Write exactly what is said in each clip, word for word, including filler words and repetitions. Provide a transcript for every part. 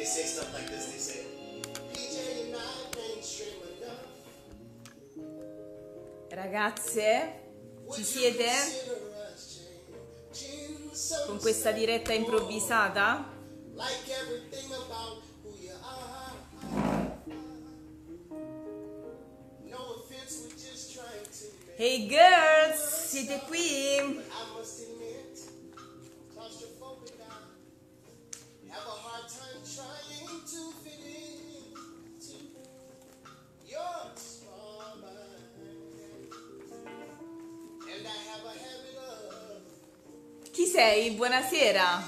Ragazze, ci siete? Con questa diretta improvvisata? Hey girls, siete qui? Chi sei? Buonasera.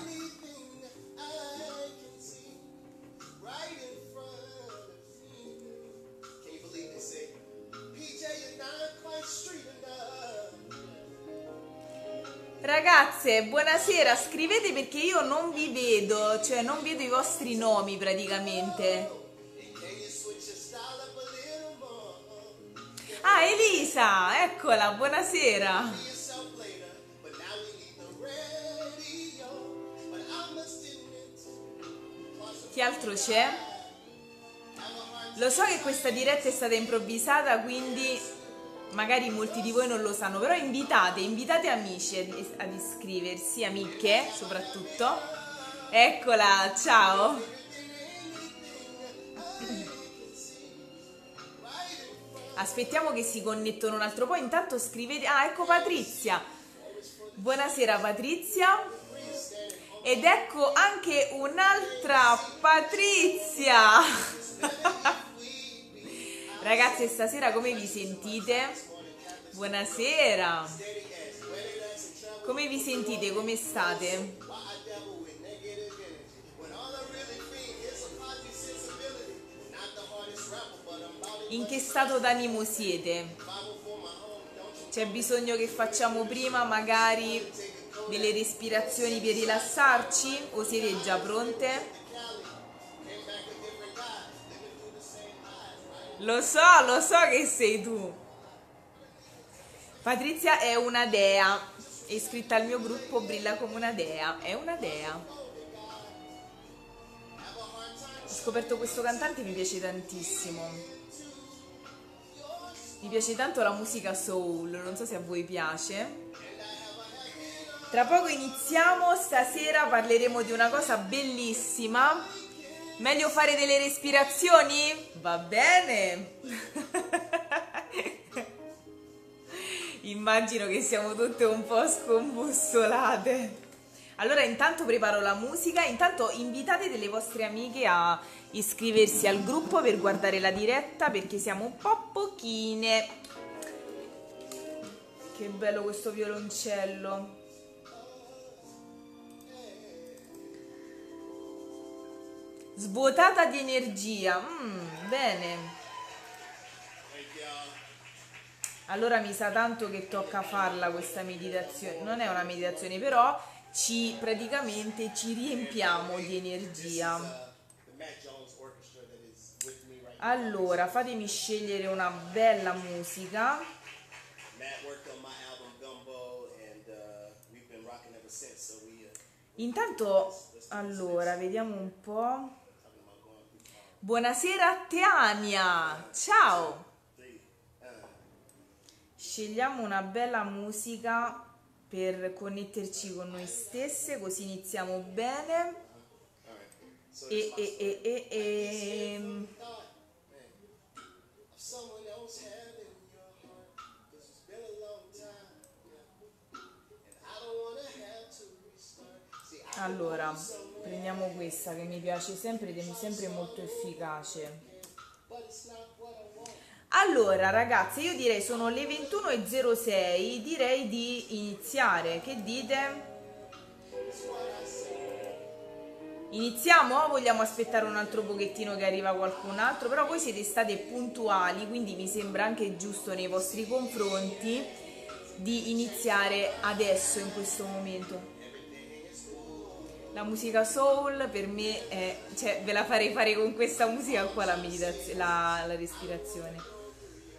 Ragazze, buonasera, scrivete perché io non vi vedo, cioè non vedo i vostri nomi praticamente. Ah, Elisa, eccola, buonasera. Chi altro c'è? Lo so che questa diretta è stata improvvisata, quindi magari molti di voi non lo sanno, però invitate, invitate amici ad, ad iscriversi, amiche soprattutto. Eccola, ciao. Aspettiamo che si connettono un altro po', intanto scrivete... Ah, ecco Patrizia. Buonasera Patrizia. Ed ecco anche un'altra Patrizia. Ragazzi, stasera come vi sentite? Buonasera. Come vi sentite? Come state? In che stato d'animo siete? C'è bisogno che facciamo prima magari delle respirazioni per rilassarci o siete già pronte? Lo so, lo so che sei tu. Patrizia è una dea, è iscritta al mio gruppo, brilla come una dea, è una dea. Ho scoperto questo cantante, mi piace tantissimo. Mi piace tanto la musica soul, non so se a voi piace. Tra poco iniziamo, stasera parleremo di una cosa bellissima. Meglio fare delle respirazioni? Va bene. Immagino che siamo tutte un po' scombussolate. Allora intanto preparo la musica, intanto invitate delle vostre amiche a iscriversi al gruppo per guardare la diretta perché siamo un po' pochine. Che bello questo violoncello. Svuotata di energia, mm, bene. Allora mi sa tanto che tocca farla questa meditazione. Non è una meditazione, però ci praticamente ci riempiamo di energia. Allora fatemi scegliere una bella musica. Intanto, allora vediamo un po'. Buonasera Teania, ciao! Scegliamo una bella musica per connetterci con noi stesse, così iniziamo bene. E, e, e, e, e. Allora, prendiamo questa che mi piace sempre ed è sempre molto efficace. Allora ragazzi, io direi sono le ventuno e zero sei, direi di iniziare. Che dite? Iniziamo o vogliamo aspettare un altro pochettino che arriva qualcun altro? Però voi siete state puntuali, quindi mi sembra anche giusto nei vostri confronti di iniziare adesso, in questo momento. La musica soul per me è, cioè ve la farei fare con questa musica qua la meditazione, la, la respirazione.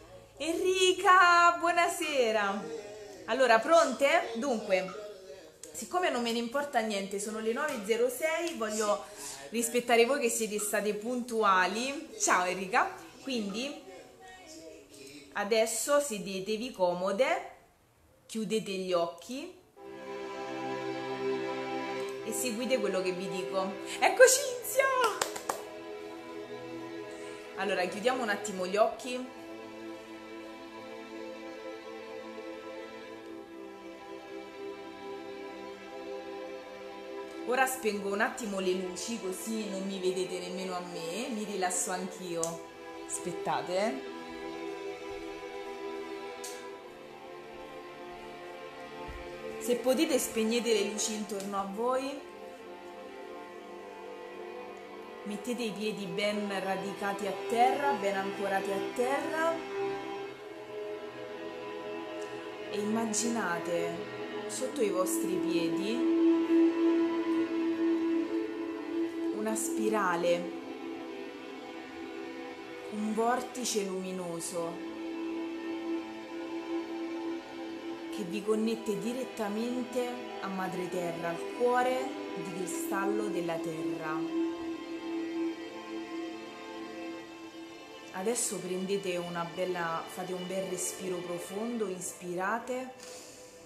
Enrica, buonasera. Allora, pronte? Dunque, siccome non me ne importa niente, sono le nove e zero sei, voglio rispettare voi che siete state puntuali. Ciao Erika, quindi adesso sedetevi comode, chiudete gli occhi e seguite quello che vi dico. Ecco Cinzia! Allora, chiudiamo un attimo gli occhi. Ora spengo un attimo le luci così non mi vedete nemmeno a me, mi rilasso anch'io. Aspettate, eh. Se potete spegnete le luci intorno a voi. Mettete i piedi ben radicati a terra, ben ancorati a terra. E immaginate sotto i vostri piedi una spirale, un vortice luminoso che vi connette direttamente a Madre Terra, al cuore di cristallo della Terra. Adesso prendete una bella, fate un bel respiro profondo, inspirate.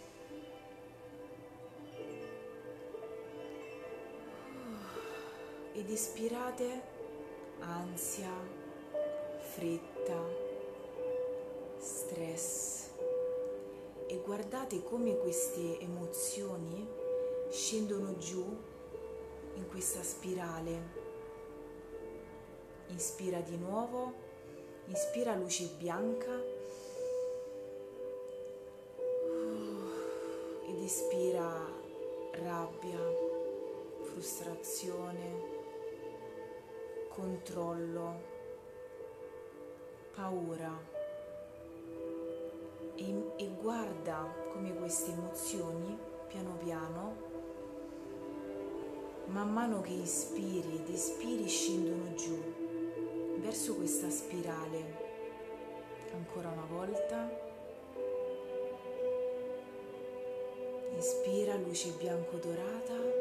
Ed espirate ansia, fretta, stress e guardate come queste emozioni scendono giù in questa spirale. Inspira di nuovo, inspira luce bianca ed espira rabbia, frustrazione, controllo, paura e, e guarda come queste emozioni piano piano, man mano che ispiri ed espiri, scendono giù verso questa spirale. Ancora una volta, inspira luce bianco dorata.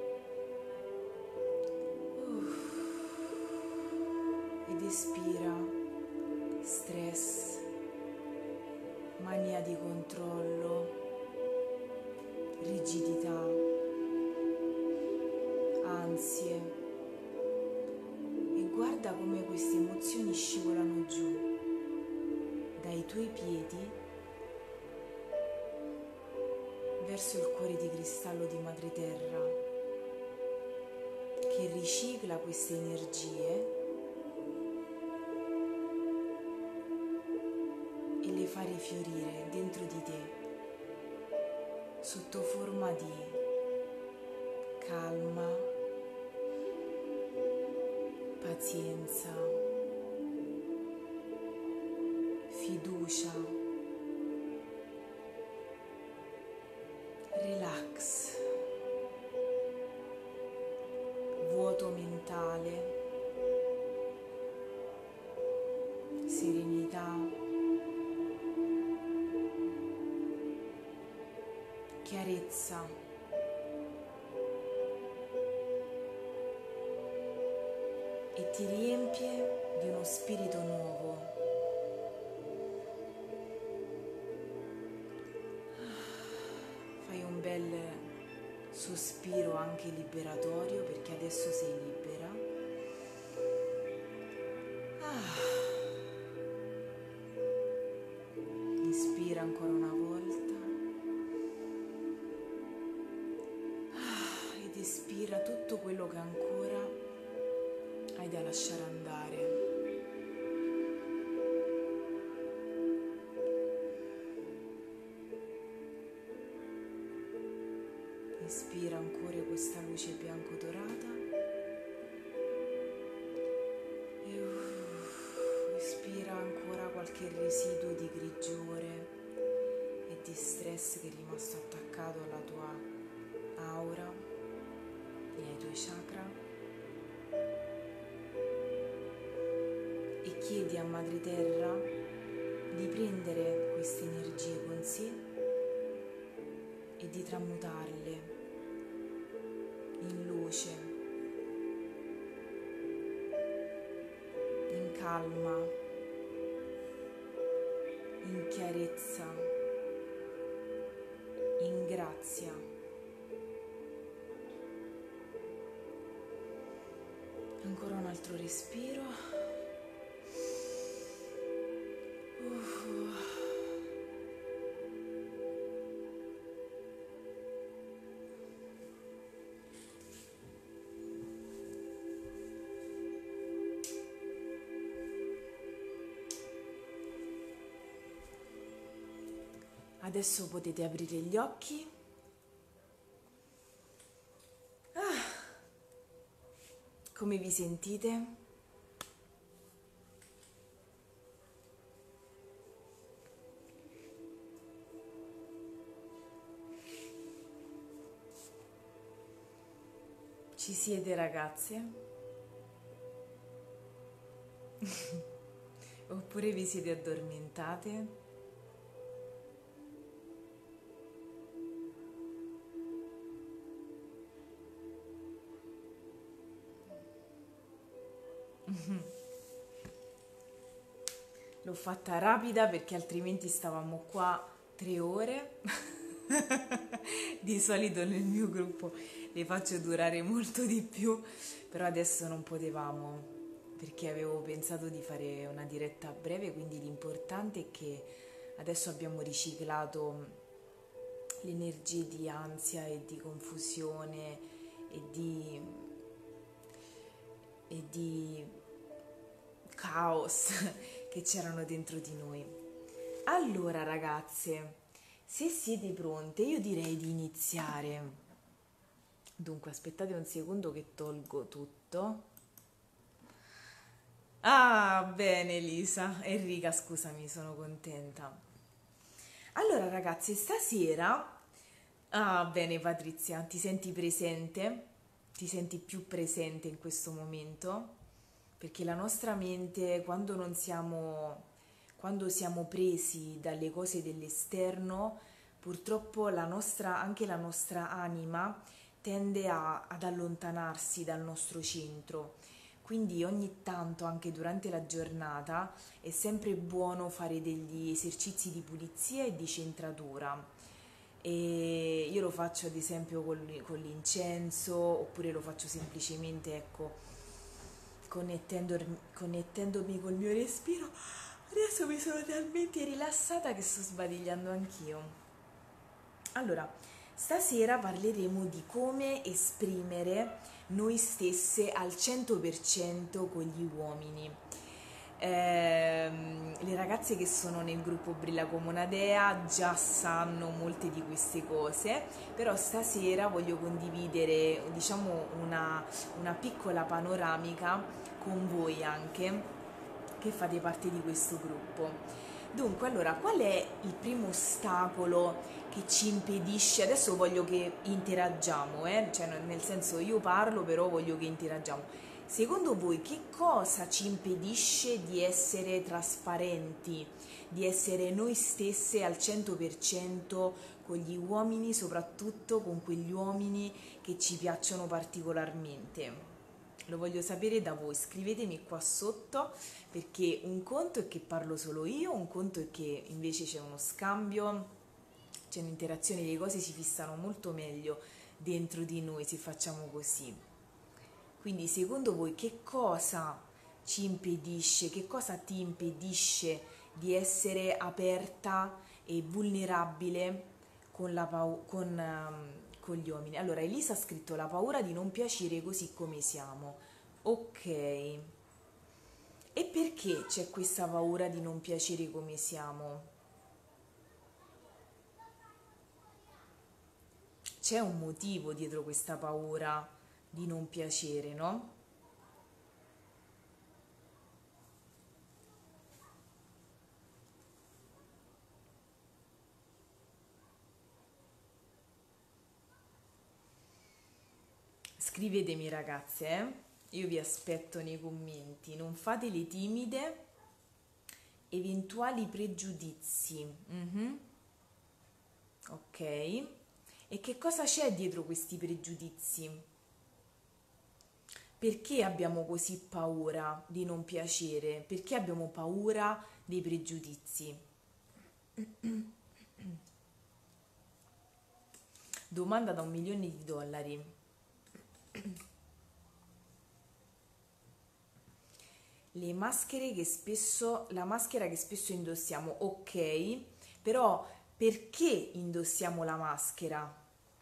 Ed espira stress, mania di controllo, rigidità, ansie e guarda come queste emozioni scivolano giù dai tuoi piedi verso il cuore di cristallo di Madre Terra che ricicla queste energie le fa rifiorire dentro di te sotto forma di calma, pazienza, fiducia, relax, vuoto mentale, serenità, chiarezza e ti riempie di uno spirito nuovo. Fai un bel sospiro anche liberatorio perché adesso sei libera. Inspira ancora una volta. Espira tutto quello che ancora hai da lasciare andare. Inspira ancora questa luce bianco dorata e uh, espira ancora qualche residuo di grigiore e di stress che è rimasto attaccato alla tua aura e ai tuoi chakra e chiedi a Madre Terra di prendere queste energie con sé e di tramutarle luce, in calma, in chiarezza, in grazia. Ancora un altro respiro. Uff. Adesso potete aprire gli occhi. Ah, come vi sentite? Ci siete, ragazze? Oppure vi siete addormentate? L'ho fatta rapida perché altrimenti stavamo qua tre ore. Di solito nel mio gruppo le faccio durare molto di più, però adesso non potevamo perché avevo pensato di fare una diretta breve, quindi l'importante è che adesso abbiamo riciclato le energie di ansia e di confusione e di, e di caos che c'erano dentro di noi. Allora, ragazze, se siete pronte, io direi di iniziare. Dunque, aspettate un secondo che tolgo tutto. Ah, bene, Elisa. Enrica, scusami, sono contenta. Allora, ragazzi, stasera... Ah, bene, Patrizia, ti senti presente? Ti senti più presente in questo momento? Perché la nostra mente, quando non siamo, quando siamo presi dalle cose dell'esterno, purtroppo la nostra, anche la nostra anima tende a- ad allontanarsi dal nostro centro. Quindi ogni tanto, anche durante la giornata, è sempre buono fare degli esercizi di pulizia e di centratura. E io lo faccio ad esempio con, con l'incenso, oppure lo faccio semplicemente, ecco, connettendomi, connettendomi col mio respiro. Adesso mi sono talmente rilassata che sto sbadigliando anch'io. Allora, stasera parleremo di come esprimere noi stesse al cento per cento con gli uomini. Ehm, le ragazze che sono nel gruppo Brilla come una dea già sanno molte di queste cose, però stasera voglio condividere, diciamo, una, una piccola panoramica con voi anche che fate parte di questo gruppo. Dunque, allora, qual è il primo ostacolo che ci impedisce? Adesso voglio che interagiamo, eh? Cioè, nel senso, io parlo, però voglio che interagiamo. Secondo voi che cosa ci impedisce di essere trasparenti, di essere noi stesse al cento per cento con gli uomini, soprattutto con quegli uomini che ci piacciono particolarmente? Lo voglio sapere da voi, scrivetemi qua sotto, perché un conto è che parlo solo io, un conto è che invece c'è uno scambio, c'è un'interazione, le cose si fissano molto meglio dentro di noi se facciamo così. Quindi secondo voi che cosa ci impedisce, che cosa ti impedisce di essere aperta e vulnerabile con, la pau- con, ehm, con gli uomini? Allora, Elisa ha scritto la paura di non piacere così come siamo. Ok. E perché c'è questa paura di non piacere come siamo? C'è un motivo dietro questa paura di non piacere, no? Scrivetemi, ragazze, eh? Io vi aspetto nei commenti, non fate le timide. Eventuali pregiudizi. Mhm. Ok. E che cosa c'è dietro questi pregiudizi? perché abbiamo così paura di non piacere? Perché abbiamo paura dei pregiudizi? Domanda da un milione di dollari. Le maschere che spesso, la maschera che spesso indossiamo, ok, però perché indossiamo la maschera?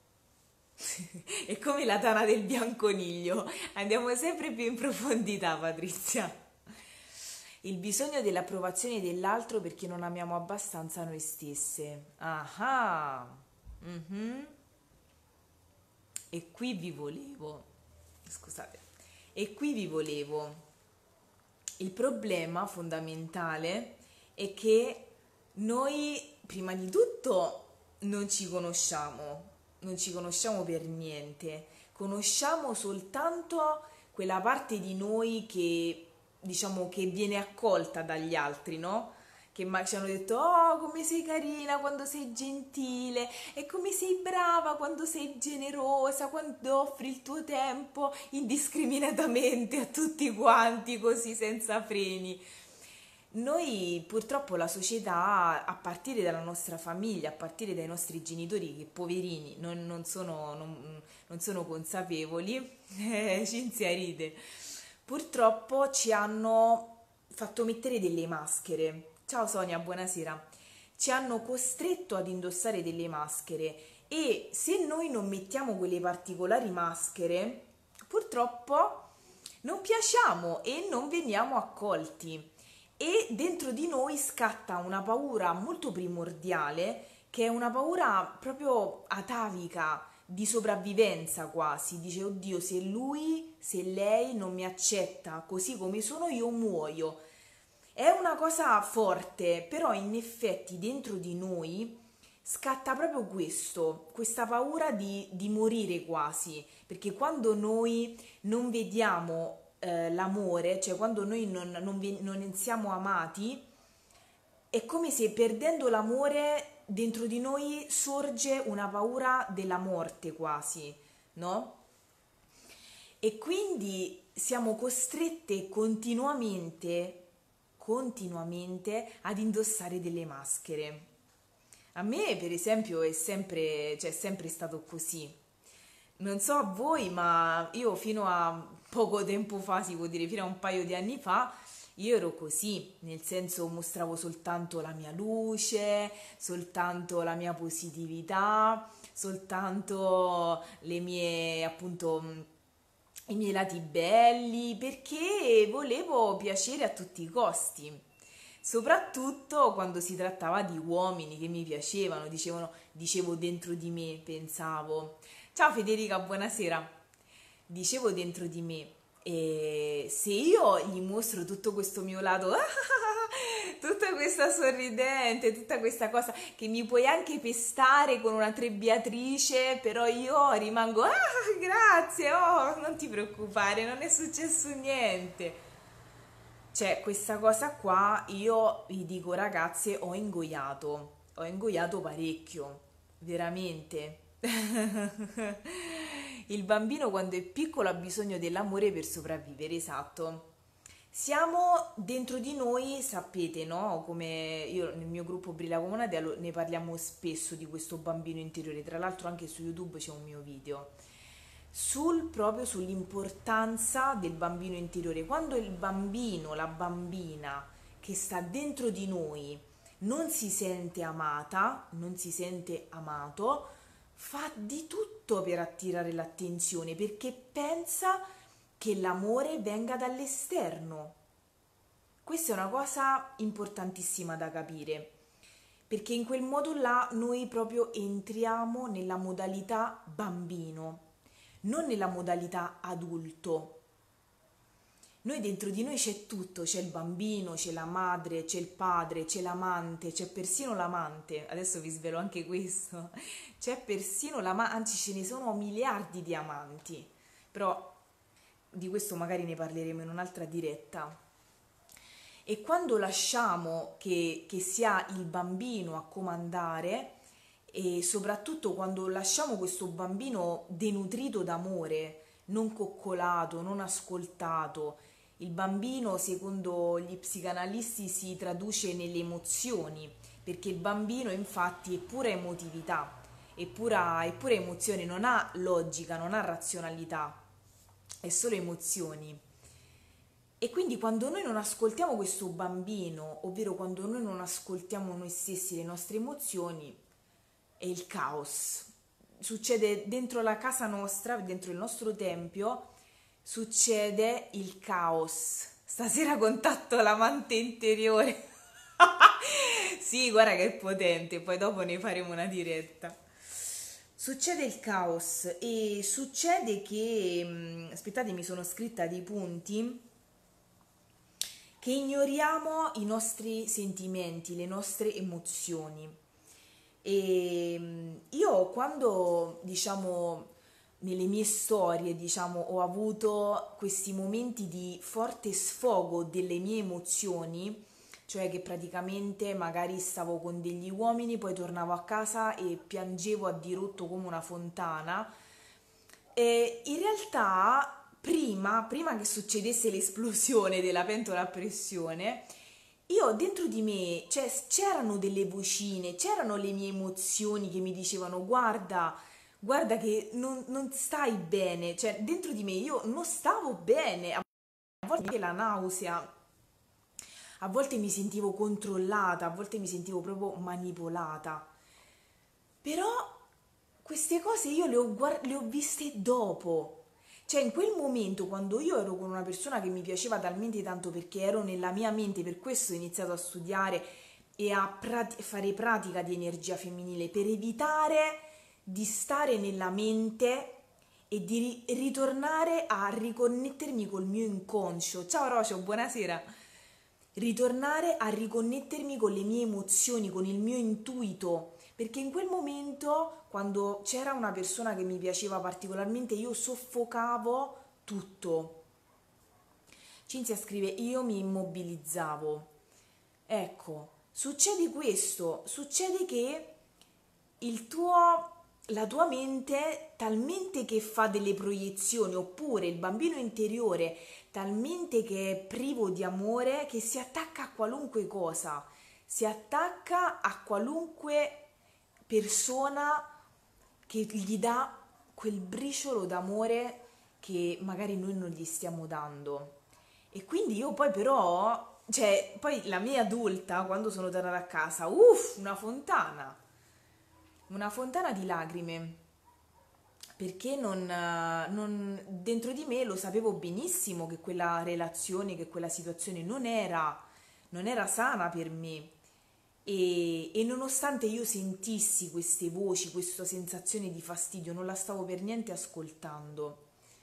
È come la tana del bianconiglio, andiamo sempre più in profondità, Patrizia. Il bisogno dell'approvazione dell'altro perché non amiamo abbastanza noi stesse. Ah, mhm. E qui vi volevo, scusate, e qui vi volevo. Il problema fondamentale è che noi, prima di tutto, non ci conosciamo, non ci conosciamo per niente, conosciamo soltanto quella parte di noi che, diciamo, che viene accolta dagli altri, no? Che ma- ci hanno detto, oh, come sei carina quando sei gentile, e come sei brava quando sei generosa, quando offri il tuo tempo indiscriminatamente a tutti quanti, così senza freni. Noi purtroppo la società, a partire dalla nostra famiglia, a partire dai nostri genitori, che poverini non, non sono, non, non sono consapevoli, eh, Cinzia ride, purtroppo ci hanno fatto mettere delle maschere. Ciao Sonia, buonasera. Ci hanno costretto ad indossare delle maschere e se noi non mettiamo quelle particolari maschere, purtroppo non piacciamo e non veniamo accolti. E dentro di noi scatta una paura molto primordiale, che è una paura proprio atavica, di sopravvivenza quasi. Dice, oddio, se lui, se lei non mi accetta così come sono, io muoio. È una cosa forte, però in effetti dentro di noi scatta proprio questo, questa paura di, di morire quasi, perché quando noi non vediamo eh, l'amore, cioè quando noi non, non, vi- non siamo amati, è come se perdendo l'amore dentro di noi sorge una paura della morte quasi, no? E quindi siamo costrette continuamente, continuamente ad indossare delle maschere. A me, per esempio, è sempre, cioè, è sempre stato così. Non so a voi, ma io fino a poco tempo fa, si può dire fino a un paio di anni fa, io ero così, nel senso mostravo soltanto la mia luce, soltanto la mia positività, soltanto le mie, appunto, mh, i miei lati belli, perché volevo piacere a tutti i costi. Soprattutto quando si trattava di uomini che mi piacevano, dicevano, dicevo dentro di me, pensavo. Ciao Federica, buonasera. Dicevo dentro di me, e se io gli mostro tutto questo mio lato, tutta questa sorridente, tutta questa cosa che mi puoi anche pestare con una trebbiatrice, però io rimango, ah, grazie, oh, non ti preoccupare, non è successo niente. Cioè, questa cosa qua io vi dico ragazze, ho ingoiato, ho ingoiato parecchio, veramente. Il bambino quando è piccolo ha bisogno dell'amore per sopravvivere, esatto. Siamo dentro di noi, sapete, no? Come io nel mio gruppo Brilla Comunate allo- ne parliamo spesso di questo bambino interiore, tra l'altro anche su YouTube c'è un mio video sul proprio sull'importanza del bambino interiore. Quando il bambino, la bambina che sta dentro di noi non si sente amata, non si sente amato, fa di tutto per attirare l'attenzione perché pensa che l'amore venga dall'esterno. Questa è una cosa importantissima da capire, perché in quel modo là noi proprio entriamo nella modalità bambino, non nella modalità adulto. Noi dentro di noi c'è tutto, c'è il bambino, c'è la madre, c'è il padre, c'è l'amante, c'è persino l'amante, adesso vi svelo anche questo, c'è persino l'amante, anzi ce ne sono miliardi di amanti, però di questo magari ne parleremo in un'altra diretta. E quando lasciamo che, che sia il bambino a comandare, e soprattutto quando lasciamo questo bambino denutrito d'amore, non coccolato, non ascoltato. Il bambino, secondo gli psicanalisti, si traduce nelle emozioni, perché il bambino infatti è pura emotività, è pura, è pura emozione, non ha logica, non ha razionalità, è solo emozioni. E quindi quando noi non ascoltiamo questo bambino, ovvero quando noi non ascoltiamo noi stessi, le nostre emozioni, è il caos. Succede dentro la casa nostra, dentro il nostro tempio, succede il caos. Stasera contatto l'amante interiore. Sì, guarda che è potente, poi dopo ne faremo una diretta. Succede il caos e succede che, mh, aspettate, mi sono scritta dei punti, che ignoriamo i nostri sentimenti, le nostre emozioni. E mh, io quando, diciamo, nelle mie storie, diciamo, ho avuto questi momenti di forte sfogo delle mie emozioni, cioè che praticamente magari stavo con degli uomini, poi tornavo a casa e piangevo a dirotto come una fontana. E in realtà, prima, prima che succedesse l'esplosione della pentola a pressione, io dentro di me, cioè, c'erano delle vocine, c'erano le mie emozioni che mi dicevano guarda, guarda che non, non stai bene, cioè dentro di me io non stavo bene, a volte anche la nausea, a volte mi sentivo controllata, a volte mi sentivo proprio manipolata. Però queste cose io le ho, guard- le ho viste dopo. Cioè in quel momento quando io ero con una persona che mi piaceva talmente tanto perché ero nella mia mente, per questo ho iniziato a studiare e a prat- fare pratica di energia femminile per evitare di stare nella mente e di ri- ritornare a riconnettermi col mio inconscio. Ciao Rocio, buonasera. Ritornare a riconnettermi con le mie emozioni, con il mio intuito, perché in quel momento, quando c'era una persona che mi piaceva particolarmente, io soffocavo tutto. Cinzia scrive, io mi immobilizzavo. Ecco, succede questo, succede che il tuo, la tua mente talmente che fa delle proiezioni, oppure il bambino interiore talmente che è privo di amore che si attacca a qualunque cosa, si attacca a qualunque persona che gli dà quel briciolo d'amore che magari noi non gli stiamo dando. E quindi io poi però, cioè, poi la mia adulta, quando sono tornata a casa, uff, una fontana, una fontana di lacrime, perché non, eh, non- dentro di me lo sapevo benissimo che quella relazione, che quella situazione non era, non era sana per me. E, e nonostante io sentissi queste voci, questa sensazione di fastidio, non la stavo per niente ascoltando.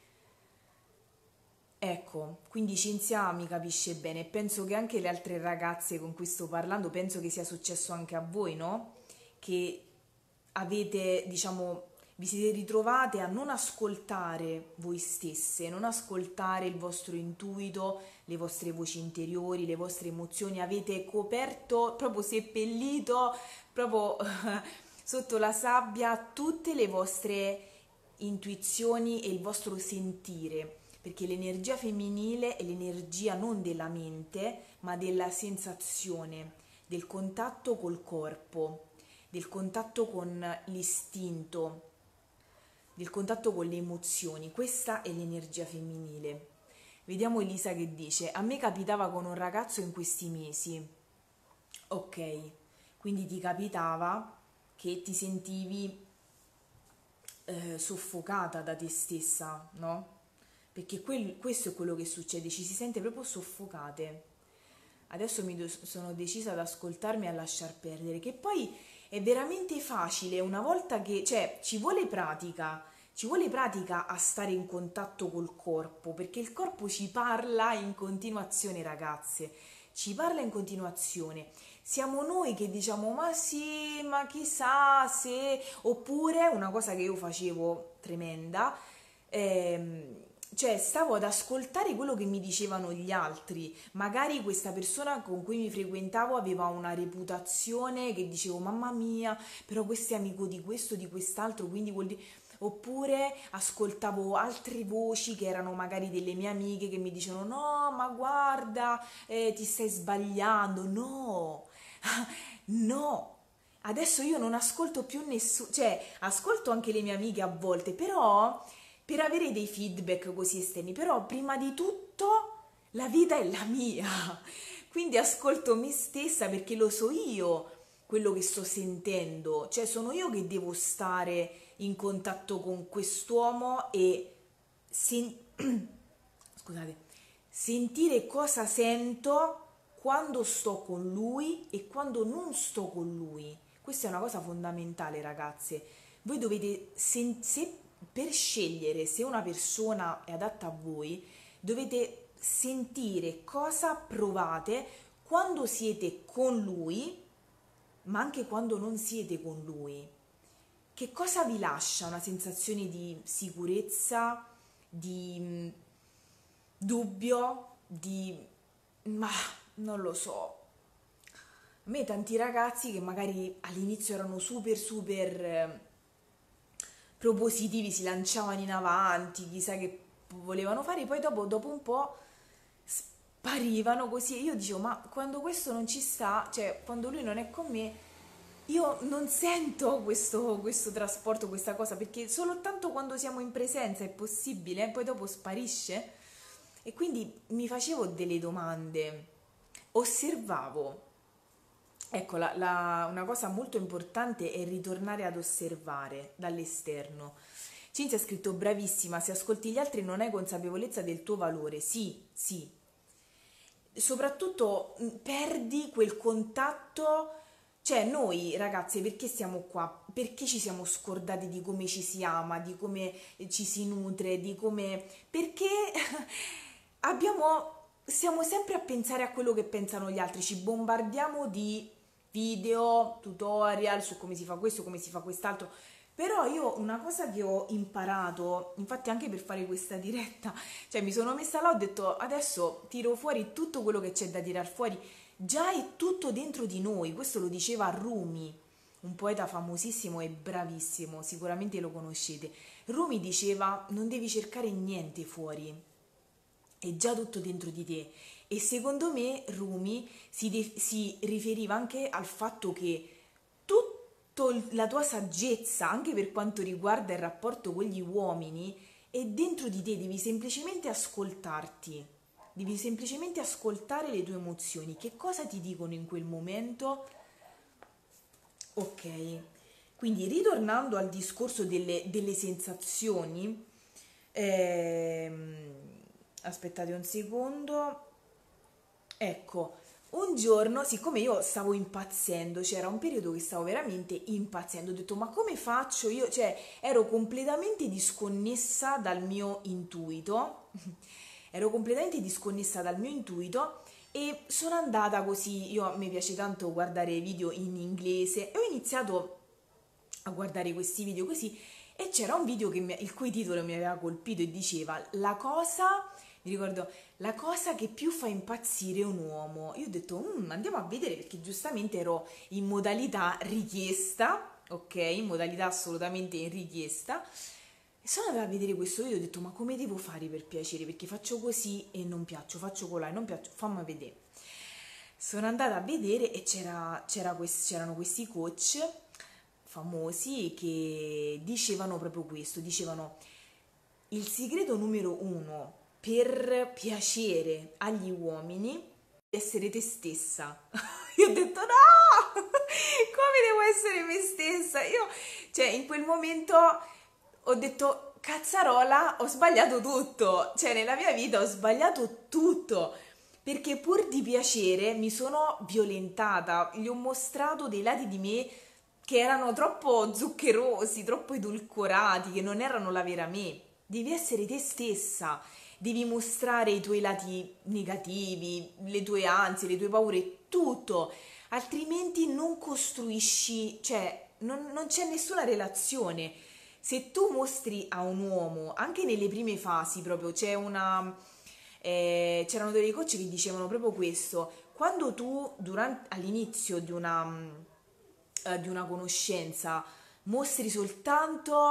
Ecco, quindi Cinzia mi capisce bene. Penso che anche le altre ragazze con cui sto parlando, penso che sia successo anche a voi, no? Che avete, diciamo, vi siete ritrovate a non ascoltare voi stesse, non ascoltare il vostro intuito, le vostre voci interiori, le vostre emozioni, avete coperto, proprio seppellito, proprio sotto la sabbia tutte le vostre intuizioni e il vostro sentire, perché l'energia femminile è l'energia non della mente, ma della sensazione, del contatto col corpo, del contatto con l'istinto, del contatto con le emozioni. Questa è l'energia femminile. Vediamo Elisa che dice: a me capitava con un ragazzo in questi mesi. Ok, quindi ti capitava che ti sentivi eh, soffocata da te stessa, no? Perché quel- questo è quello che succede, ci si sente proprio soffocate. Adesso mi do- sono decisa ad ascoltarmi e a lasciar perdere, che poi è veramente facile una volta che, cioè, ci vuole pratica, ci vuole pratica a stare in contatto col corpo, perché il corpo ci parla in continuazione, ragazze, ci parla in continuazione. Siamo noi che diciamo, ma sì, ma chissà se, oppure una cosa che io facevo tremenda, ehm, cioè stavo ad ascoltare quello che mi dicevano gli altri. Magari questa persona con cui mi frequentavo aveva una reputazione che dicevo, mamma mia, però questo è amico di questo, di quest'altro, quindi vuol dire... Oppure ascoltavo altre voci che erano magari delle mie amiche che mi dicevano no, ma guarda, eh, ti stai sbagliando. No, no. Adesso io non ascolto più nessuno, cioè ascolto anche le mie amiche a volte, però per avere dei feedback così esterni, però prima di tutto la vita è la mia. Quindi ascolto me stessa perché lo so io quello che sto sentendo, cioè sono io che devo stare in contatto con quest'uomo e sen- scusate, sentire cosa sento quando sto con lui e quando non sto con lui. Questa è una cosa fondamentale, ragazze. Voi dovete, sen- se, per scegliere se una persona è adatta a voi, dovete sentire cosa provate quando siete con lui, ma anche quando non siete con lui. Che cosa vi lascia? Una sensazione di sicurezza, di mh, dubbio, di... ma non lo so. A me tanti ragazzi che magari all'inizio erano super super eh, propositivi, si lanciavano in avanti, chissà che volevano fare, poi dopo, dopo un po' sparivano così. E io dicevo, ma quando questo non ci sta, cioè quando lui non è con me, io non sento questo, questo trasporto, questa cosa, perché soltanto quando siamo in presenza è possibile, poi dopo sparisce. E quindi mi facevo delle domande, osservavo. Ecco, la- la- una cosa molto importante è ritornare ad osservare dall'esterno. Cinzia ha scritto bravissima, se ascolti gli altri non hai consapevolezza del tuo valore. Sì, sì. Soprattutto mh, perdi quel contatto, cioè noi ragazze perché stiamo qua? Perché ci siamo scordati di come ci si ama, di come ci si nutre, di come... perché abbiamo... stiamo sempre a pensare a quello che pensano gli altri, ci bombardiamo di video, tutorial su come si fa questo, come si fa quest'altro. Però io una cosa che ho imparato, infatti anche per fare questa diretta, cioè mi sono messa là, ho detto adesso tiro fuori tutto quello che c'è da tirar fuori, già è tutto dentro di noi, questo lo diceva Rumi, un poeta famosissimo e bravissimo, sicuramente lo conoscete. Rumi diceva non devi cercare niente fuori, è già tutto dentro di te. E secondo me Rumi si, de- si riferiva anche al fatto che tutta la tua saggezza, anche per quanto riguarda il rapporto con gli uomini, è dentro di te, devi semplicemente ascoltarti, devi semplicemente ascoltare le tue emozioni, che cosa ti dicono in quel momento. Ok, quindi ritornando al discorso delle, delle sensazioni, ehm, aspettate un secondo. Ecco, un giorno, siccome io stavo impazzendo, c'era un periodo che stavo veramente impazzendo, ho detto ma come faccio io? Cioè, ero completamente disconnessa dal mio intuito, ero completamente disconnessa dal mio intuito e sono andata così, io, a me piace tanto guardare video in inglese e ho iniziato a guardare questi video così e c'era un video che mi- il cui titolo mi aveva colpito e diceva la cosa, mi ricordo, la cosa che più fa impazzire un uomo. Io ho detto, "Mm, andiamo a vedere perché giustamente ero in modalità richiesta, ok? In modalità assolutamente in richiesta. E sono andata a vedere questo video e ho detto, ma come devo fare per piacere? Perché faccio così e non piaccio, faccio colà e non piaccio, fammi vedere. Sono andata a vedere e c'era, c'era quest- c'erano questi coach famosi che dicevano proprio questo, dicevano il segreto numero uno per piacere agli uomini è essere te stessa. Io ho detto no, come devo essere me stessa? Io, cioè, in quel momento ho detto cazzarola, ho sbagliato tutto, cioè nella mia vita ho sbagliato tutto. Perché pur di piacere mi sono violentata, gli ho mostrato dei lati di me che erano troppo zuccherosi, troppo edulcorati, che non erano la vera me. Devi essere te stessa, devi mostrare i tuoi lati negativi, le tue ansie, le tue paure, tutto, altrimenti non costruisci, cioè non, non c'è nessuna relazione. Se tu mostri a un uomo, anche nelle prime fasi proprio, c'è una... eh, c'erano dei coach che dicevano proprio questo, quando tu durante, all'inizio di una, eh, di una conoscenza mostri soltanto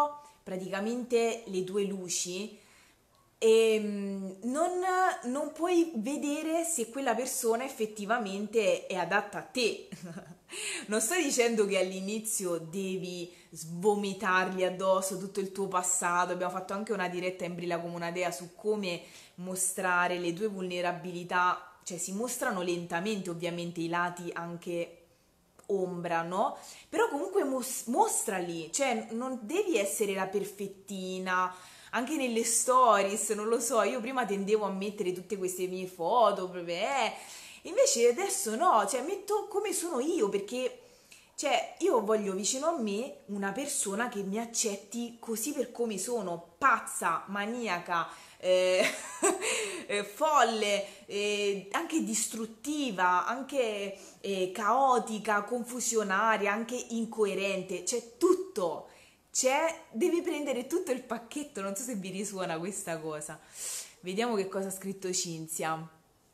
praticamente le tue luci e mm, non, non puoi vedere se quella persona effettivamente è adatta a te. Non sto dicendo che all'inizio devi svomitargli addosso tutto il tuo passato. Abbiamo fatto anche una diretta in Brilla come una dea su come mostrare le tue vulnerabilità, cioè si mostrano lentamente ovviamente i lati anche ombra, no? Però comunque mos- mostrali, cioè non devi essere la perfettina, anche nelle stories, non lo so, io prima tendevo a mettere tutte queste mie foto, proprio, eh, invece adesso no, cioè metto come sono io, perché cioè, io voglio vicino a me una persona che mi accetti così per come sono, pazza, maniaca, eh, eh, folle, eh, anche distruttiva, anche eh, caotica, confusionaria, anche incoerente, c'è tutto. C'è, devi prendere tutto il pacchetto, non so se vi risuona questa cosa. Vediamo che cosa ha scritto Cinzia.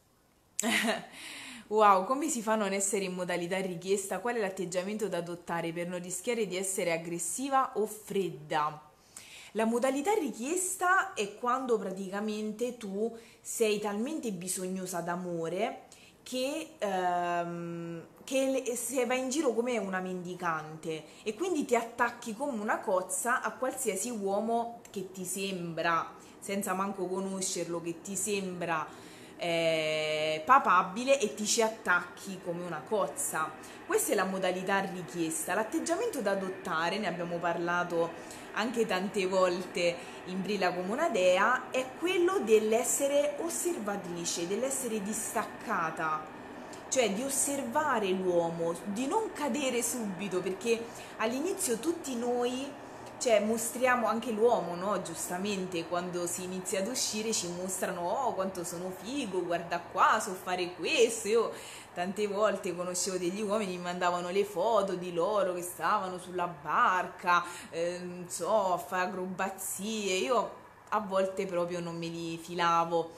Wow, come si fa a non essere in modalità richiesta? Qual è l'atteggiamento da adottare per non rischiare di essere aggressiva o fredda? La modalità richiesta è quando praticamente tu sei talmente bisognosa d'amore che, ehm, che le- se vai in giro come una mendicante e quindi ti attacchi come una cozza a qualsiasi uomo che ti sembra, senza manco conoscerlo, che ti sembra eh, papabile e ti ci attacchi come una cozza. Questa è la modalità richiesta. L'atteggiamento da adottare, ne abbiamo parlato anche tante volte in Brilla come una dea, è quello dell'essere osservatrice, dell'essere distaccata, cioè di osservare l'uomo, di non cadere subito, perché all'inizio tutti noi, cioè mostriamo anche l'uomo, no? Giustamente quando si inizia ad uscire ci mostrano, oh quanto sono figo, guarda qua, so fare questo. Io tante volte conoscevo degli uomini, mi mandavano le foto di loro che stavano sulla barca, eh, non so, a fare acrobazie, io a volte proprio non me li filavo.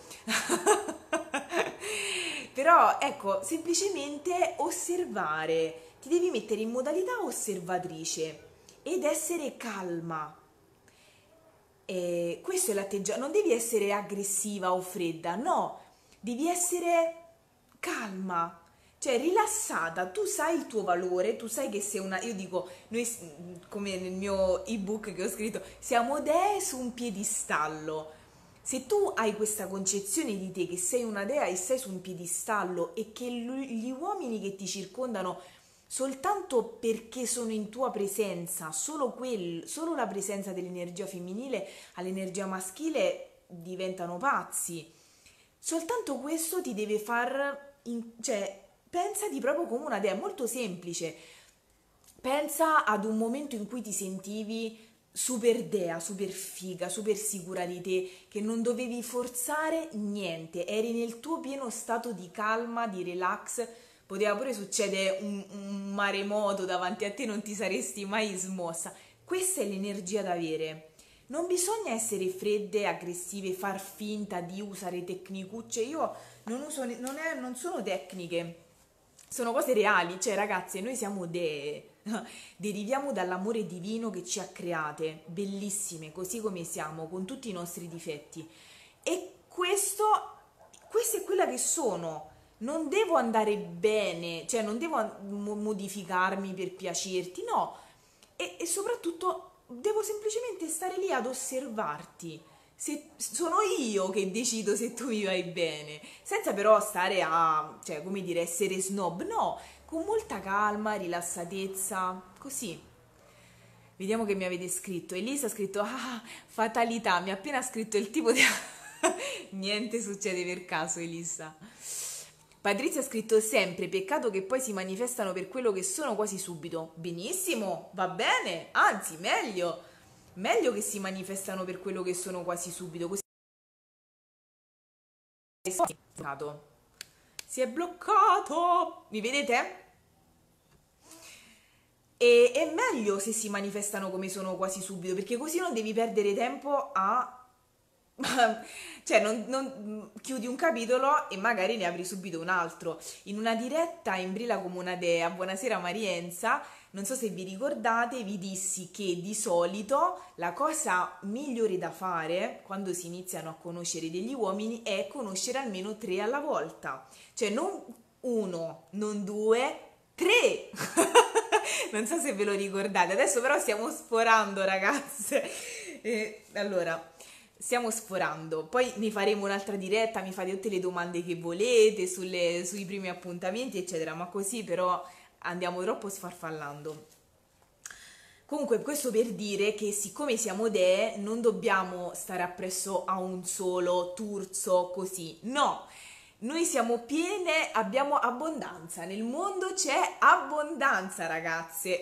Però ecco, semplicemente osservare, ti devi mettere in modalità osservatrice ed essere calma. E questo è l'atteggiamento, non devi essere aggressiva o fredda, no, devi essere calma, cioè rilassata, tu sai il tuo valore, tu sai che sei una, io dico, noi s- come nel mio ebook che ho scritto, siamo dee su un piedistallo. Se tu hai questa concezione di te che sei una dea e sei su un piedistallo e che lu- gli uomini che ti circondano soltanto perché sono in tua presenza, solo, quel, solo la presenza dell'energia femminile all'energia maschile diventano pazzi. Soltanto questo ti deve far, in- cioè, pensati proprio come una dea, è molto semplice. Pensa ad un momento in cui ti sentivi super dea, super figa, super sicura di te, che non dovevi forzare niente, eri nel tuo pieno stato di calma, di relax, poteva pure succedere un, un maremoto davanti a te, non ti saresti mai smossa. Questa è l'energia da avere. Non bisogna essere fredde, aggressive, far finta di usare tecnicucce. Io non uso, ne- non, è- non sono tecniche, sono cose reali. Cioè, ragazze, noi siamo dee. Deriviamo dall'amore divino che ci ha create, bellissime, così come siamo, con tutti i nostri difetti. E questo, questa è quella che sono. Non devo andare bene, cioè non devo mo- modificarmi per piacerti, no. E, e soprattutto devo semplicemente stare lì ad osservarti. Se sono io che decido se tu mi vai bene, senza però stare a, cioè, come dire, essere snob, no, con molta calma, rilassatezza, così. Vediamo che mi avete scritto. Elisa ha scritto, ah, fatalità, mi ha appena scritto il tipo di... Niente succede per caso, Elisa. Patrizia ha scritto sempre, peccato che poi si manifestano per quello che sono quasi subito. Benissimo, va bene, anzi, meglio. Meglio che si manifestano per quello che sono quasi subito, così si è bloccato. Si è bloccato. Mi vedete? E è meglio se si manifestano come sono quasi subito, perché così non devi perdere tempo a... cioè, non, non- chiudi un capitolo e magari ne apri subito un altro. In una diretta in Brilla come una dea, buonasera Marienza, non so se vi ricordate, vi dissi che di solito la cosa migliore da fare quando si iniziano a conoscere degli uomini è conoscere almeno tre alla volta. Cioè non uno, non due, tre! Non so se ve lo ricordate, adesso però stiamo sforando, ragazze. Eh, allora, stiamo sforando, poi ne faremo un'altra diretta, mi fate tutte le domande che volete sulle- sui primi appuntamenti, eccetera, ma così però andiamo troppo sfarfallando. Comunque, questo per dire che siccome siamo dee, non dobbiamo stare appresso a un solo turzo così. No, noi siamo piene, abbiamo abbondanza. Nel mondo c'è abbondanza, ragazze.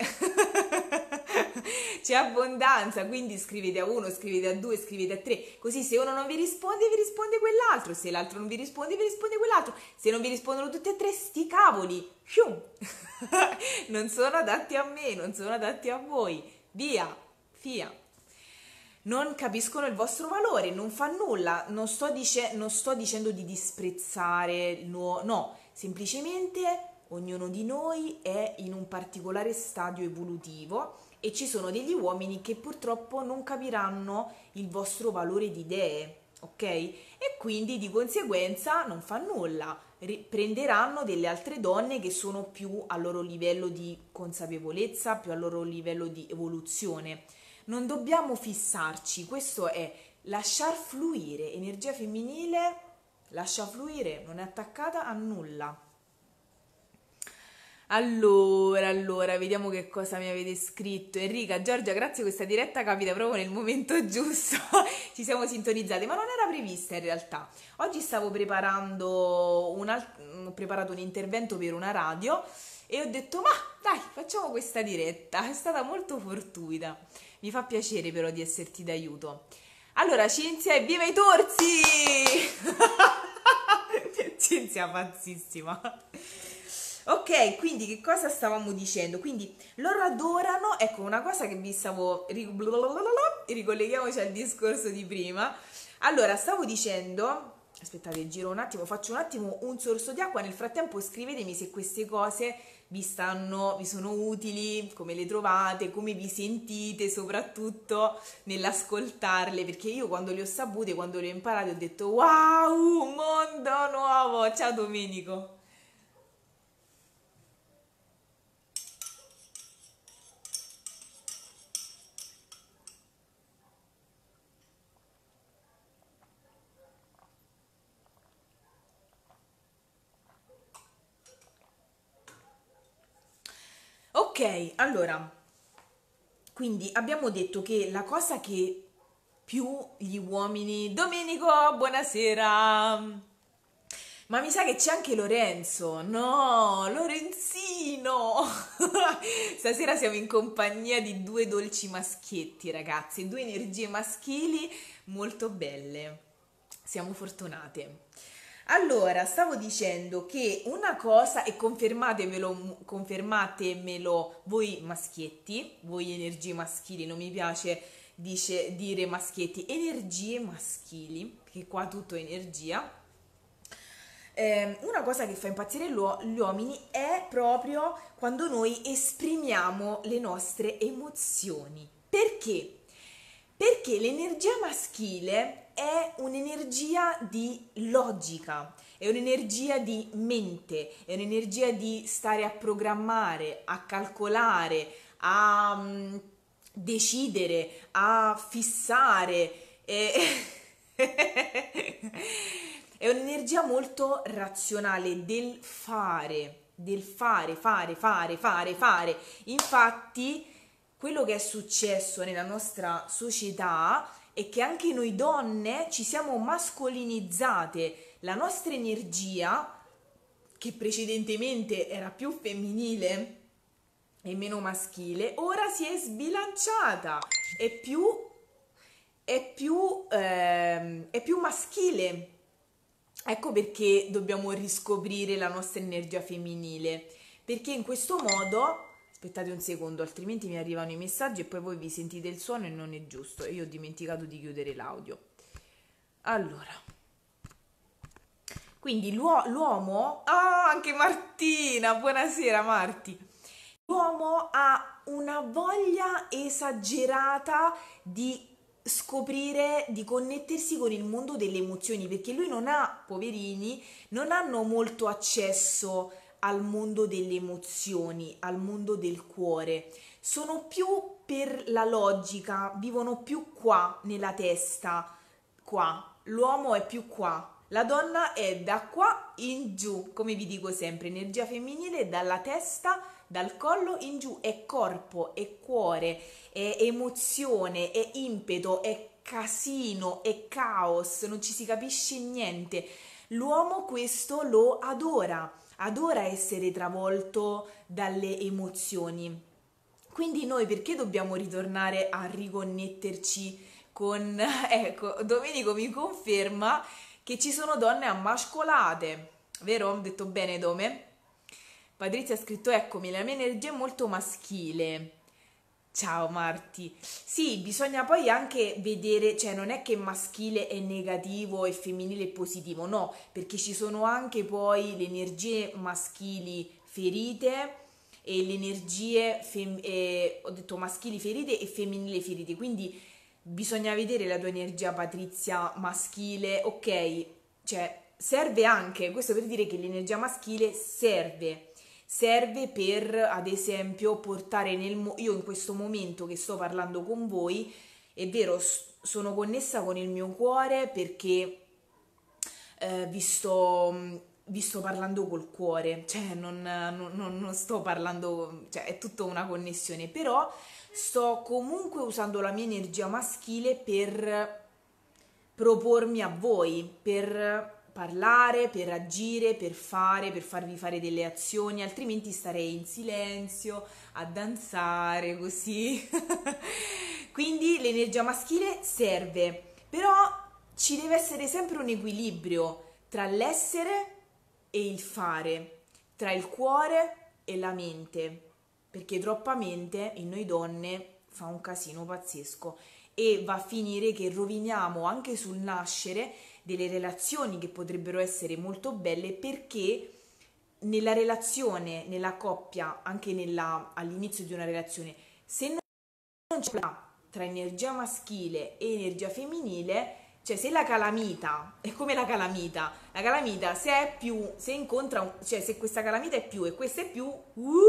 C'è abbondanza, quindi scrivete a uno, scrivete a due, scrivete a tre. Così se uno non vi risponde, vi risponde quell'altro. Se l'altro non vi risponde, vi risponde quell'altro. Se non vi rispondono tutti e tre, sti cavoli. Fium. Non sono adatti a me, non sono adatti a voi. Via, via. Non capiscono il vostro valore, non fa nulla. Non sto, dice- non sto dicendo di disprezzare il nuovo, no, semplicemente ognuno di noi è in un particolare stadio evolutivo e ci sono degli uomini che purtroppo non capiranno il vostro valore di idee, ok? E quindi di conseguenza non fa nulla, ri- prenderanno delle altre donne che sono più al loro livello di consapevolezza, più al loro livello di evoluzione. Non dobbiamo fissarci, questo è lasciar fluire, energia femminile lascia fluire, non è attaccata a nulla. Allora, allora, vediamo che cosa mi avete scritto. Enrica, Giorgia, grazie, questa diretta capita proprio nel momento giusto. Ci siamo sintonizzate, ma non era prevista in realtà. Oggi stavo preparando un, al- ho preparato un intervento per una radio e ho detto, ma dai, facciamo questa diretta. È stata molto fortuita. Mi fa piacere però di esserti d'aiuto. Allora, Cinzia, evviva i torsi! Cinzia pazzissima. Ok, quindi che cosa stavamo dicendo? Quindi loro adorano, ecco una cosa che vi stavo, ri- ricolleghiamoci al discorso di prima. Allora, stavo dicendo, aspettate, giro un attimo, faccio un attimo un sorso di acqua, nel frattempo scrivetemi se queste cose vi stanno, vi sono utili, come le trovate, come vi sentite, soprattutto nell'ascoltarle, perché io quando le ho sapute, quando le ho imparate, ho detto wow, un mondo nuovo! Ciao Domenico! Ok, allora, quindi abbiamo detto che la cosa che più gli uomini... Domenico, buonasera! Ma mi sa che c'è anche Lorenzo. No, Lorenzino! Stasera siamo in compagnia di due dolci maschietti, ragazzi, due energie maschili molto belle. Siamo fortunate. Allora, stavo dicendo che una cosa, e confermatemelo, confermatemelo voi maschietti, voi energie maschili, non mi piace dice, dire maschietti, energie maschili, perché qua tutto è energia. Eh, una cosa che fa impazzire l'uo- gli uomini è proprio quando noi esprimiamo le nostre emozioni. Perché? Perché l'energia maschile è un'energia di logica, è un'energia di mente, è un'energia di stare a programmare, a calcolare, a mm, decidere, a fissare. E è un'energia molto razionale del fare, del fare, fare, fare, fare, fare. Infatti, quello che è successo nella nostra società è che anche noi donne ci siamo mascolinizzate. La nostra energia, che precedentemente era più femminile e meno maschile, ora si è sbilanciata, è più, è più, ehm, è più maschile. Ecco perché dobbiamo riscoprire la nostra energia femminile, perché in questo modo, aspettate un secondo, altrimenti mi arrivano i messaggi e poi voi vi sentite il suono e non è giusto, e io ho dimenticato di chiudere l'audio. Allora, quindi l'uo- l'uomo, ah, anche Martina, buonasera Marti. l'uomo ha una voglia esagerata di scoprire, di connettersi con il mondo delle emozioni, perché lui non ha, poverini, non hanno molto accesso al mondo delle emozioni, al mondo del cuore. Sono più per la logica, vivono più qua nella testa, qua. L'uomo è più qua. La donna è da qua in giù, come vi dico sempre, energia femminile dalla testa, dal collo in giù, è corpo, è cuore, è emozione, è impeto, è casino, è caos, non ci si capisce niente. L'uomo questo lo adora, adora essere travolto dalle emozioni. Quindi noi perché dobbiamo ritornare a riconnetterci con... Ecco, Domenico mi conferma che ci sono donne ammascolate, vero? Ho detto bene, Dome? Patrizia ha scritto, eccomi, la mia energia è molto maschile. Ciao Marti. Sì, bisogna poi anche vedere, cioè non è che maschile è negativo e femminile è positivo, no, perché ci sono anche poi le energie maschili ferite e le energie, fem- eh, ho detto maschili ferite e femminili ferite, quindi bisogna vedere la tua energia Patrizia maschile, ok, cioè serve anche, questo per dire che l'energia maschile serve serve per, ad esempio, portare nel... Mo- io in questo momento che sto parlando con voi, è vero, s- sono connessa con il mio cuore perché eh, vi sto, vi sto parlando col cuore, cioè non, non- non- non sto parlando, cioè è tutta una connessione, però sto comunque usando la mia energia maschile per propormi a voi, per parlare, per agire, per fare, per farvi fare delle azioni, altrimenti starei in silenzio a danzare così. Quindi l'energia maschile serve, però ci deve essere sempre un equilibrio tra l'essere e il fare, tra il cuore e la mente, perché troppa mente in noi donne fa un casino pazzesco e va a finire che roviniamo anche sul nascere delle relazioni che potrebbero essere molto belle perché nella relazione, nella coppia, anche nella, all'inizio di una relazione, se non c'è tra energia maschile e energia femminile, cioè se la calamita è come la calamita, la calamita se è più, se incontra, un- cioè se questa calamita è più e questa è più, uh,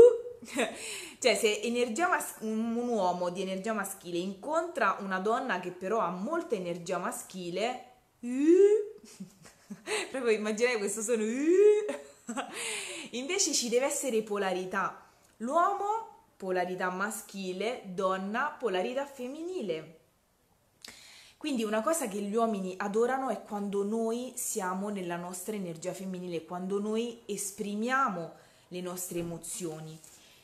cioè se energia mas- un, un uomo di energia maschile incontra una donna che però ha molta energia maschile, uh, proprio immaginare questo suono, uh, invece ci deve essere polarità, l'uomo polarità maschile, donna polarità femminile. Quindi una cosa che gli uomini adorano è quando noi siamo nella nostra energia femminile, quando noi esprimiamo le nostre emozioni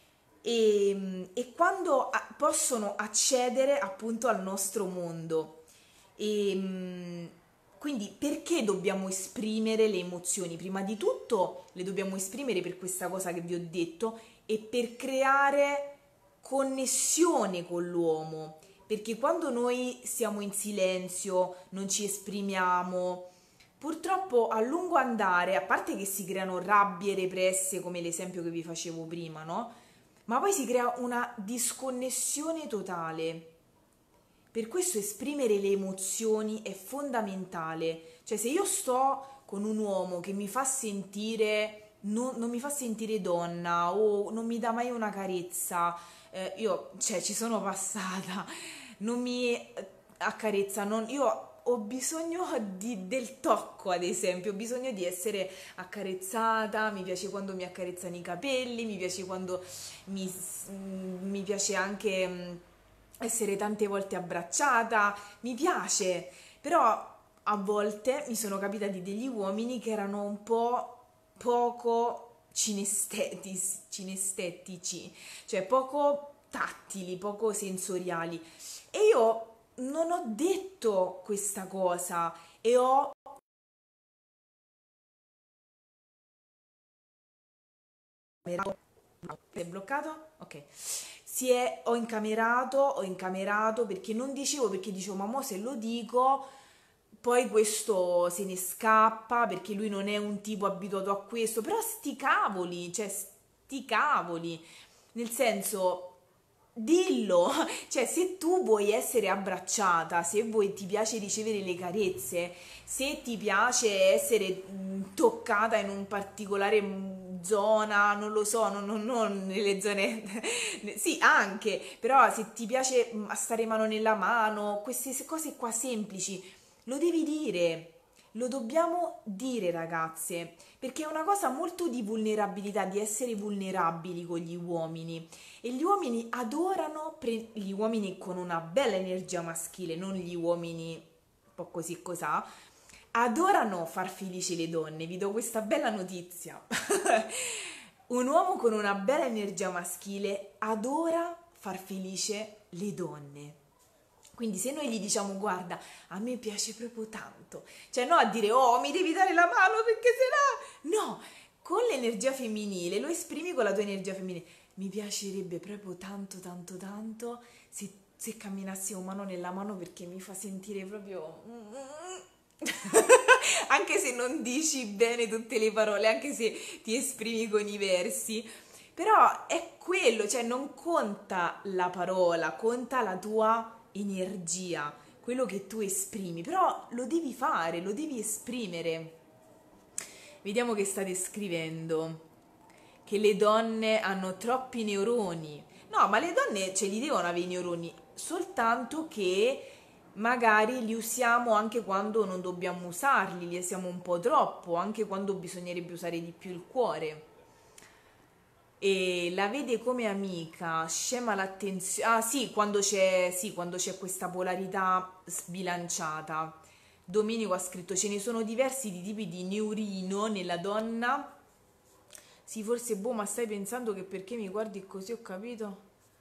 e, e quando a- possono accedere appunto al nostro mondo. E, mh, quindi perché dobbiamo esprimere le emozioni? Prima di tutto le dobbiamo esprimere per questa cosa che vi ho detto e per creare connessione con l'uomo, perché quando noi siamo in silenzio, non ci esprimiamo, purtroppo a lungo andare, a parte che si creano rabbie represse, come l'esempio che vi facevo prima, no? Ma poi si crea una disconnessione totale. Per questo esprimere le emozioni è fondamentale. Cioè, se io sto con un uomo che mi fa sentire, non, non mi fa sentire donna o non mi dà mai una carezza, eh, io, cioè, ci sono passata, non mi eh, accarezza, non, io ho bisogno di- del tocco, ad esempio, ho bisogno di essere accarezzata, mi piace quando mi accarezzano i capelli, mi piace quando mi, mi piace anche mh, essere tante volte abbracciata, mi piace, però a volte mi sono capitati degli uomini che erano un po' poco cinestetici, cinestetici, cioè poco tattili, poco sensoriali. E io non ho detto questa cosa e ho... È bloccato? Ok. Si è, ho incamerato, ho incamerato perché non dicevo, perché dicevo, ma mo se lo dico, poi questo se ne scappa perché lui non è un tipo abituato a questo, però sti cavoli, cioè sti cavoli. nel senso, dillo, cioè se tu vuoi essere abbracciata, se vuoi, ti piace ricevere le carezze, se ti piace essere mh, toccata in un particolare mh, zona, non lo so, non, non- non nelle zone, sì anche, però se ti piace mh, stare mano nella mano, queste cose qua semplici, lo devi dire. Lo dobbiamo dire, ragazze, perché è una cosa molto di vulnerabilità, di essere vulnerabili con gli uomini. E gli uomini adorano, pre- gli uomini con una bella energia maschile, non gli uomini un po' così cosà, adorano far felici le donne. Vi do questa bella notizia. Un uomo con una bella energia maschile adora far felice le donne. Quindi se noi gli diciamo guarda, a me piace proprio tanto, cioè no a dire oh mi devi dare la mano perché se no, no, con l'energia femminile lo esprimi con la tua energia femminile. Mi piacerebbe proprio tanto tanto tanto se, se camminassimo mano nella mano perché mi fa sentire proprio... anche se non dici bene tutte le parole, anche se ti esprimi con i versi, però è quello, cioè non conta la parola, conta la tua energia, quello che tu esprimi, però lo devi fare, lo devi esprimere. Vediamo che state scrivendo. Che le donne hanno troppi neuroni. No, ma le donne ce li devono avere i neuroni, soltanto che magari li usiamo anche quando non dobbiamo usarli, li usiamo un po' troppo, anche quando bisognerebbe usare di più il cuore. E la vede come amica, scema l'attenzione. Ah sì, quando c'è sì, quando c'è questa polarità sbilanciata. Domenico ha scritto: ce ne sono diversi di tipi di neurino nella donna. Sì, forse boh, ma stai pensando che perché mi guardi così ho capito?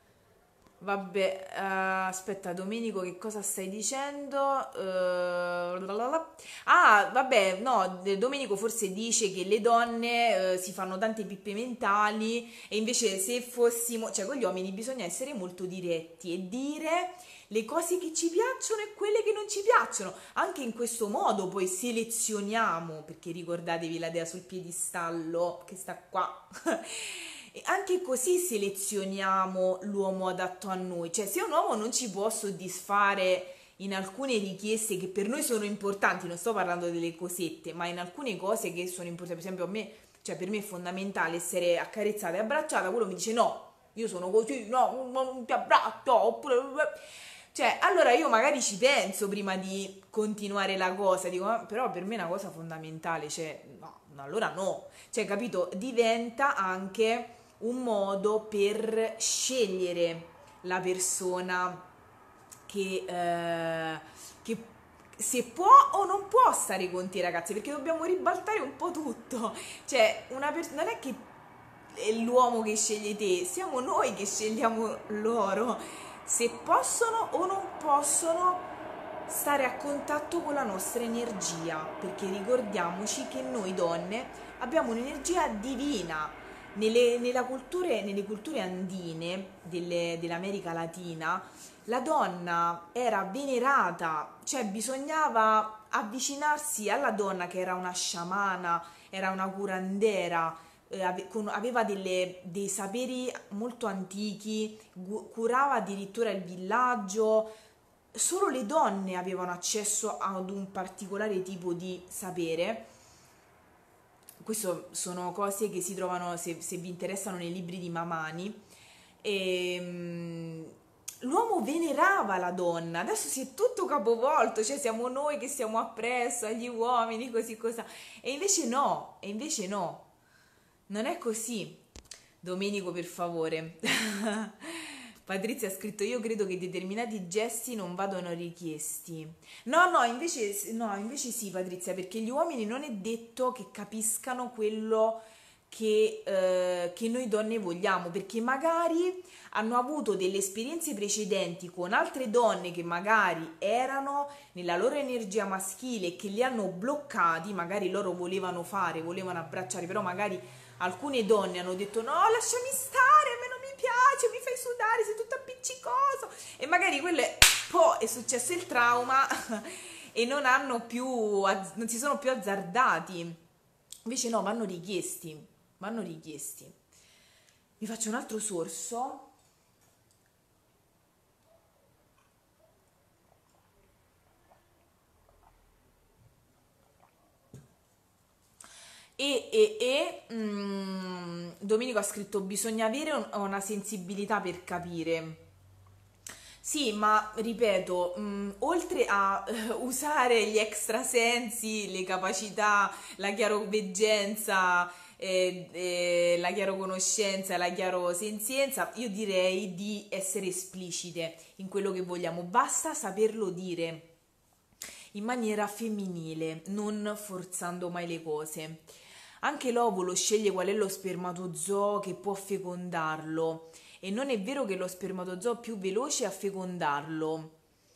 Vabbè, eh, aspetta, Domenico, che cosa stai dicendo? Eh, lalalala. Ah, vabbè, no, de- Domenico forse dice che le donne eh, si fanno tante pippe mentali e invece se fossimo, cioè con gli uomini bisogna essere molto diretti e dire le cose che ci piacciono e quelle che non ci piacciono. Anche in questo modo poi selezioniamo, perché ricordatevi la dea sul piedistallo che sta qua. E anche così selezioniamo l'uomo adatto a noi, cioè se un uomo non ci può soddisfare in alcune richieste che per noi sono importanti, non sto parlando delle cosette, ma in alcune cose che sono importanti, per esempio a me, cioè per me è fondamentale essere accarezzata e abbracciata, quello mi dice no, io sono così, no, non ti abbraccio, oppure... Cioè, allora io magari ci penso prima di continuare la cosa, dico, "Ah, però per me è una cosa fondamentale, cioè, no, no, allora no, cioè, capito, diventa anche un modo per scegliere la persona che, eh, che se può o non può stare con te, ragazzi, perché dobbiamo ribaltare un po' tutto. Cioè, una pers- non è che è l'uomo che sceglie te, siamo noi che scegliamo loro. Se possono o non possono stare a contatto con la nostra energia, perché ricordiamoci che noi donne abbiamo un'energia divina. Nelle, nella culture, nelle culture andine delle- dell'America Latina la donna era venerata, cioè bisognava avvicinarsi alla donna che era una sciamana, era una curandera, eh, ave- con- aveva delle- dei saperi molto antichi, gu- curava addirittura il villaggio. Solo le donne avevano accesso ad un particolare tipo di sapere. Questo sono cose che si trovano, se, se vi interessano, nei libri di Mamani. E, mm, l'uomo venerava la donna, adesso si è tutto capovolto, cioè siamo noi che siamo appresso agli uomini, così cosa. E invece no, e invece no, non è così. Domenico, per favore. Patrizia ha scritto: io credo che determinati gesti non vadano richiesti. No, no, invece, no, invece sì, Patrizia, perché gli uomini non è detto che capiscano quello che, eh, che noi donne vogliamo, perché magari hanno avuto delle esperienze precedenti con altre donne che magari erano nella loro energia maschile e che li hanno bloccati, magari loro volevano fare, volevano abbracciare, però magari alcune donne hanno detto no, lasciami stare, a me non mi piace, mi fai sudare, sei tutto appiccicoso, e magari quello è, po', è successo il trauma e non hanno più, non si sono più azzardati. Invece no, vanno richiesti, vanno richiesti. Mi faccio un altro sorso. E, e, e mm, Domenico ha scritto: bisogna avere un- una sensibilità per capire. Sì, ma ripeto, mh, oltre a eh, usare gli extrasensi, le capacità, la chiaroveggenza, eh, eh, la chiaroconoscenza, la chiarosenzienza, io direi di essere esplicite in quello che vogliamo. Basta saperlo dire in maniera femminile, non forzando mai le cose. Anche l'ovulo sceglie qual è lo spermatozoo che può fecondarlo e non è vero che lo spermatozoo più veloce a fecondarlo.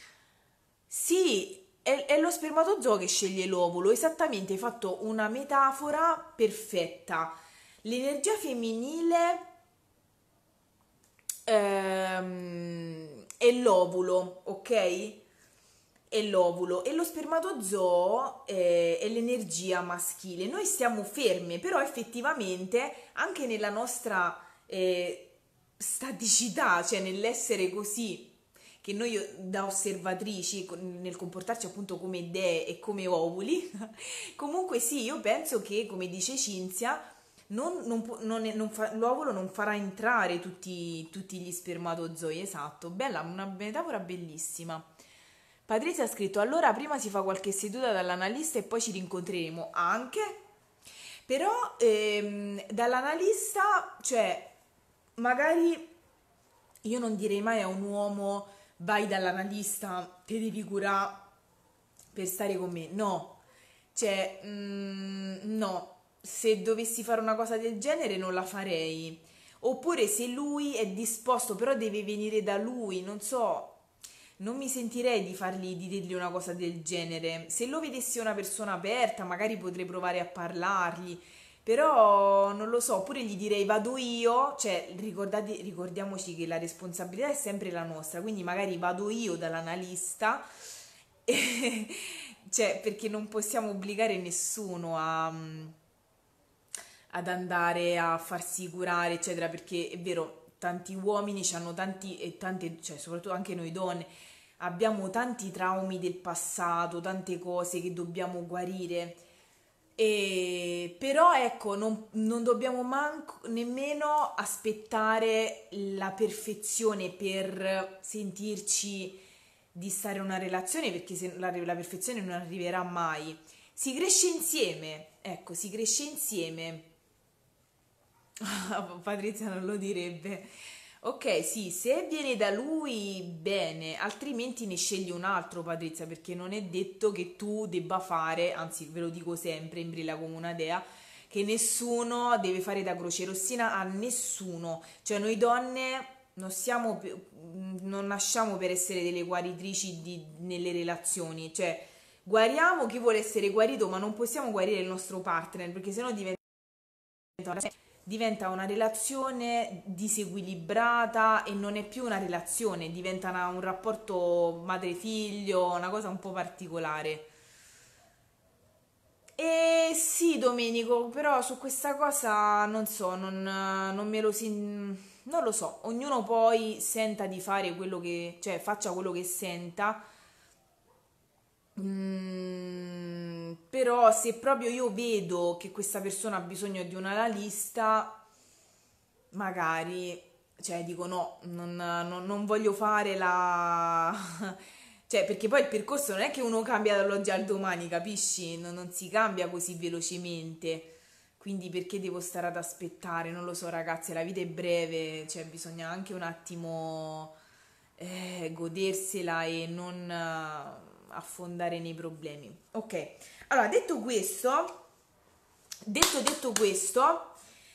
Sì, è, è lo spermatozoo che sceglie l'ovulo, esattamente, hai fatto una metafora perfetta. L'energia femminile ehm, è l'ovulo, ok? È l'ovulo e lo spermatozoo è, è l'energia maschile. Noi stiamo ferme, però effettivamente anche nella nostra eh, staticità, cioè nell'essere così, che noi da osservatrici, nel comportarci appunto come dee e come ovuli, comunque sì, io penso che, come dice Cinzia, non, non può- non è- non fa- l'ovulo non farà entrare tutti, tutti gli spermatozoi, esatto, bella, una metafora bellissima. Patrizia ha scritto: allora prima si fa qualche seduta dall'analista e poi ci rincontreremo anche, però ehm, dall'analista, cioè magari io non direi mai a un uomo vai dall'analista, ti devi curare per stare con me, no, cioè mm, no, se dovessi fare una cosa del genere non la farei, oppure se lui è disposto, però deve venire da lui, non so, non mi sentirei di fargli, di dirgli una cosa del genere. Se lo vedessi una persona aperta, magari potrei provare a parlargli, però non lo so, oppure gli direi vado io, cioè ricordate- ricordiamoci che la responsabilità è sempre la nostra, quindi magari vado io dall'analista, e- cioè perché non possiamo obbligare nessuno a ad andare a farsi curare, eccetera, perché è vero, tanti uomini hanno tanti e tante, cioè soprattutto anche noi donne, abbiamo tanti traumi del passato, tante cose che dobbiamo guarire. E, però ecco, non, non dobbiamo manco, nemmeno aspettare la perfezione per sentirci di stare in una relazione, perché se la, la perfezione non arriverà mai. Si cresce insieme, ecco, si cresce insieme. Patrizia non lo direbbe. Ok, sì, se viene da lui, bene, altrimenti ne scegli un altro, Patrizia, perché non è detto che tu debba fare, anzi ve lo dico sempre in Brilla come una dea, che nessuno deve fare da croce rossina a nessuno. Cioè noi donne non siamo, pe- non nasciamo per essere delle guaritrici di- nelle relazioni, cioè guariamo chi vuole essere guarito, ma non possiamo guarire il nostro partner, perché sennò diventa diventa una relazione disequilibrata e non è più una relazione, diventa una- un rapporto madre-figlio, una cosa un po' particolare. E sì, Domenico, però su questa cosa non so, non, non me lo si... non lo so, ognuno poi senta di fare quello che, cioè faccia quello che senta. Mm, però se proprio io vedo che questa persona ha bisogno di un analista, magari, cioè dico no, non, non- non voglio fare la... cioè perché poi il percorso non è che uno cambia dall'oggi al domani, capisci? Non, non si cambia così velocemente, quindi perché devo stare ad aspettare? Non lo so ragazzi, la vita è breve, cioè bisogna anche un attimo eh, godersela e non eh, affondare nei problemi. Ok, allora detto questo, detto detto questo,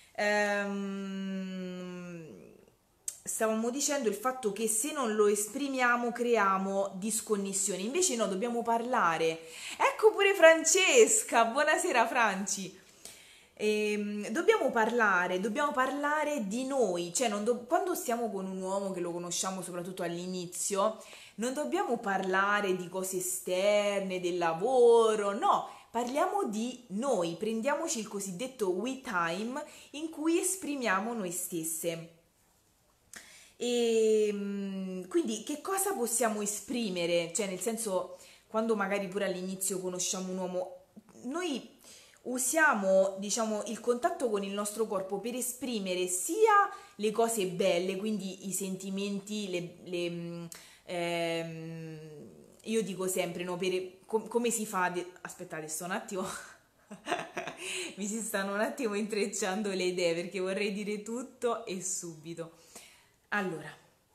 ehm, stavamo dicendo il fatto che se non lo esprimiamo creiamo disconnessioni, invece no, dobbiamo parlare. Ecco pure Francesca, buonasera Franci. Ehm, dobbiamo parlare, dobbiamo parlare di noi, cioè non do- quando stiamo con un uomo che lo conosciamo soprattutto all'inizio, non dobbiamo parlare di cose esterne, del lavoro, no, parliamo di noi, prendiamoci il cosiddetto we time in cui esprimiamo noi stesse. E mm, quindi che cosa possiamo esprimere? Cioè, nel senso, quando magari pure all'inizio conosciamo un uomo, noi usiamo, diciamo, il contatto con il nostro corpo per esprimere sia le cose belle, quindi i sentimenti, le, le, mm, ehm, io dico sempre, no, per, com- come si fa? De- aspettate, sto un attimo, mi si stanno un attimo intrecciando le idee perché vorrei dire tutto e subito. Allora,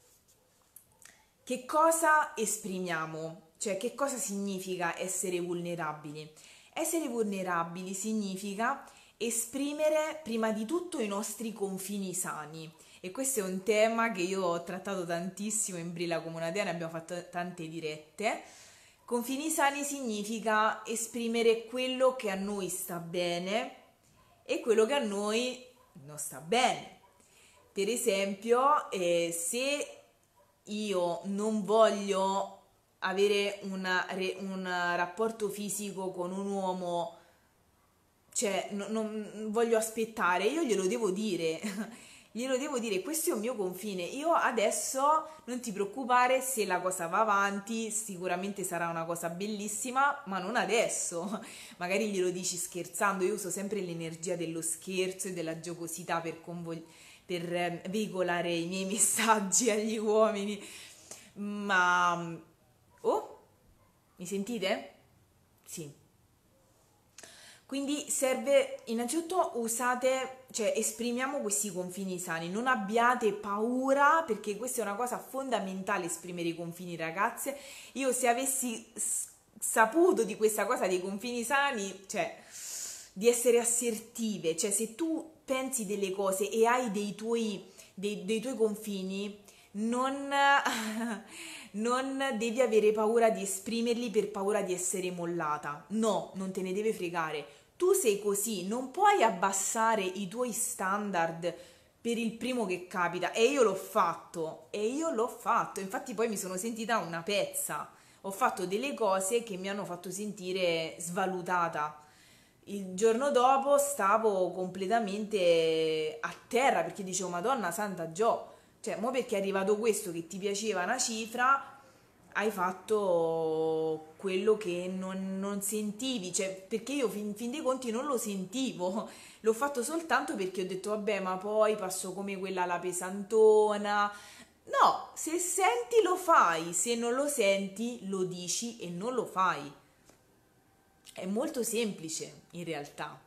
che cosa esprimiamo? Cioè, che cosa significa essere vulnerabili? Essere vulnerabili significa esprimere prima di tutto i nostri confini sani. E questo è un tema che io ho trattato tantissimo in Brilla come una Dea, ne abbiamo fatto tante dirette. Confini sani significa esprimere quello che a noi sta bene e quello che a noi non sta bene. Per esempio, eh, se io non voglio avere una re- un rapporto fisico con un uomo, cioè no- non voglio aspettare, io glielo devo dire, glielo devo dire, questo è un mio confine, io adesso non ti preoccupare se la cosa va avanti, sicuramente sarà una cosa bellissima, ma non adesso, magari glielo dici scherzando, io uso sempre l'energia dello scherzo e della giocosità per convogli- per eh, veicolare i miei messaggi agli uomini, ma... Oh, mi sentite? Sì. Quindi serve, innanzitutto usate, cioè esprimiamo questi confini sani, non abbiate paura perché questa è una cosa fondamentale, esprimere i confini, ragazze. Io se avessi s- saputo di questa cosa dei confini sani, cioè di essere assertive, cioè se tu pensi delle cose e hai dei tuoi, dei, dei tuoi confini, non, non devi avere paura di esprimerli per paura di essere mollata. No, non te ne deve fregare. Tu sei così, non puoi abbassare i tuoi standard per il primo che capita. E io l'ho fatto, e io l'ho fatto. Infatti poi mi sono sentita una pezza. Ho fatto delle cose che mi hanno fatto sentire svalutata. Il giorno dopo stavo completamente a terra perché dicevo, Madonna Santa Gio, cioè, mo perché è arrivato questo che ti piaceva una cifra, hai fatto quello che non, non sentivi, cioè, perché io fin, fin dei conti non lo sentivo, l'ho fatto soltanto perché ho detto, vabbè, ma poi passo come quella alla pesantona. No, se senti lo fai, se non lo senti lo dici e non lo fai. È molto semplice in realtà.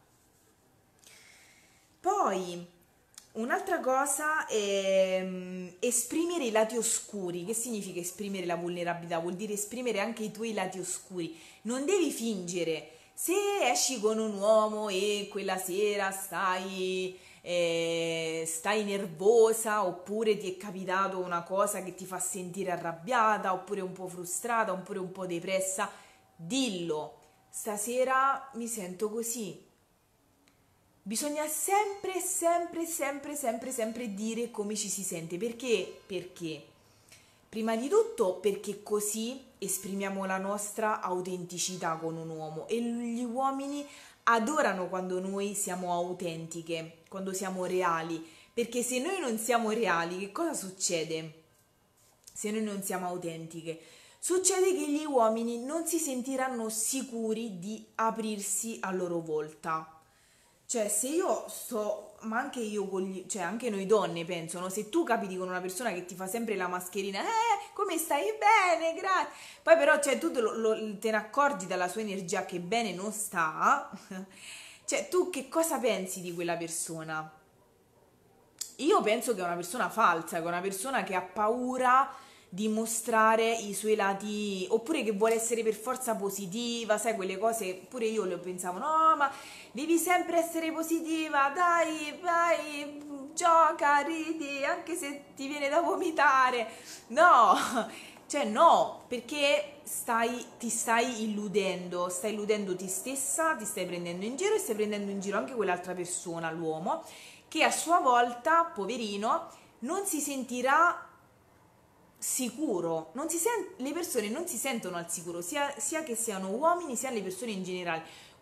Poi un'altra cosa è mm, esprimere i lati oscuri. Che significa esprimere la vulnerabilità? Vuol dire esprimere anche i tuoi lati oscuri. Non devi fingere. Se esci con un uomo e quella sera stai, eh, stai nervosa oppure ti è capitato una cosa che ti fa sentire arrabbiata oppure un po' frustrata oppure un po' depressa, dillo. Stasera mi sento così. Bisogna sempre, sempre, sempre, sempre, sempre dire come ci si sente. Perché? Perché? Prima di tutto perché così esprimiamo la nostra autenticità con un uomo e gli uomini adorano quando noi siamo autentiche, quando siamo reali. Perché se noi non siamo reali, che cosa succede? Se noi non siamo autentiche, succede che gli uomini non si sentiranno sicuri di aprirsi a loro volta. Cioè, se io sto, ma anche io con gli, cioè anche noi donne penso, no? Se tu capiti con una persona che ti fa sempre la mascherina, eh, come stai? Bene, grazie. Poi però, cioè, tu te, lo- lo- te ne accorgi dalla sua energia che bene non sta. Cioè, tu che cosa pensi di quella persona? Io penso che è una persona falsa, che è una persona che ha paura di mostrare i suoi lati, oppure che vuole essere per forza positiva, sai, quelle cose, pure io le pensavo, no, ma devi sempre essere positiva, dai, vai, gioca, ridi, anche se ti viene da vomitare. No, cioè no, perché stai, ti stai illudendo, stai illudendo te stessa, ti stai prendendo in giro e stai prendendo in giro anche quell'altra persona, l'uomo, che a sua volta, poverino, non si sentirà sicuro, non si sen- le persone non si sentono al sicuro, sia, sia che siano uomini sia le persone in generale.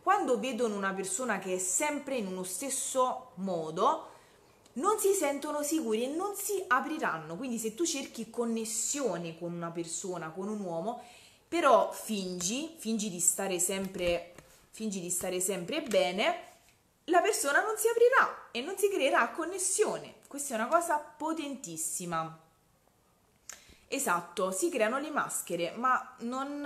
quando vedono una persona che è sempre in uno stesso modo, non si sentono sicuri e non si apriranno. Quindi se tu cerchi connessione con una persona, con un uomo, però fingi, fingi di stare sempre, fingi di stare sempre bene, la persona non si aprirà e non si creerà connessione. Questa è una cosa potentissima. Esatto, si creano le maschere, ma non,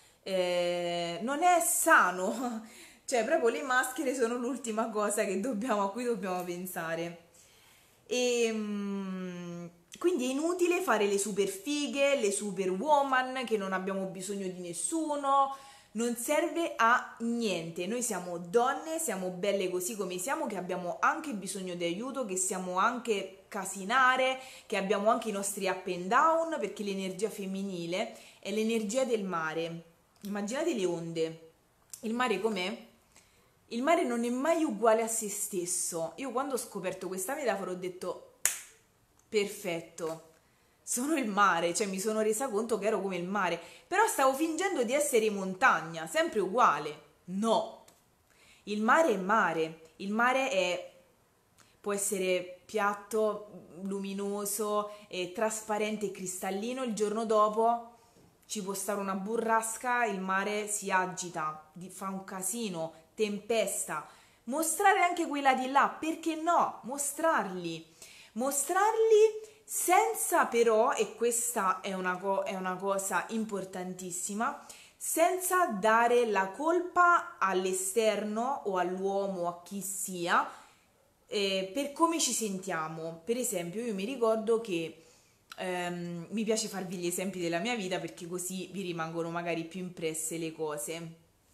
eh, non è sano. Cioè, proprio le maschere sono l'ultima cosa che dobbiamo, a cui dobbiamo pensare. E mm, quindi è inutile fare le super fighe, le super woman, che non abbiamo bisogno di nessuno, non serve a niente. Noi siamo donne, siamo belle così come siamo, che abbiamo anche bisogno di aiuto, che siamo anche casinare, che abbiamo anche i nostri up and down, perché l'energia femminile è l'energia del mare. Immaginate le onde. Il mare com'è? Il mare non è mai uguale a se stesso. Io quando ho scoperto questa metafora ho detto perfetto, sono il mare, cioè mi sono resa conto che ero come il mare, però stavo fingendo di essere montagna, sempre uguale. No, il mare è mare, il mare è, può essere piatto, luminoso, e trasparente e cristallino, il giorno dopo ci può stare una burrasca, il mare si agita, fa un casino, tempesta. Mostrare anche quei lati là, perché no? Mostrarli, mostrarli senza però, e questa è una, co- è una cosa importantissima, senza dare la colpa all'esterno o all'uomo o a chi sia eh, per come ci sentiamo. Per esempio, io mi ricordo che ehm, mi piace farvi gli esempi della mia vita perché così vi rimangono magari più impresse le cose.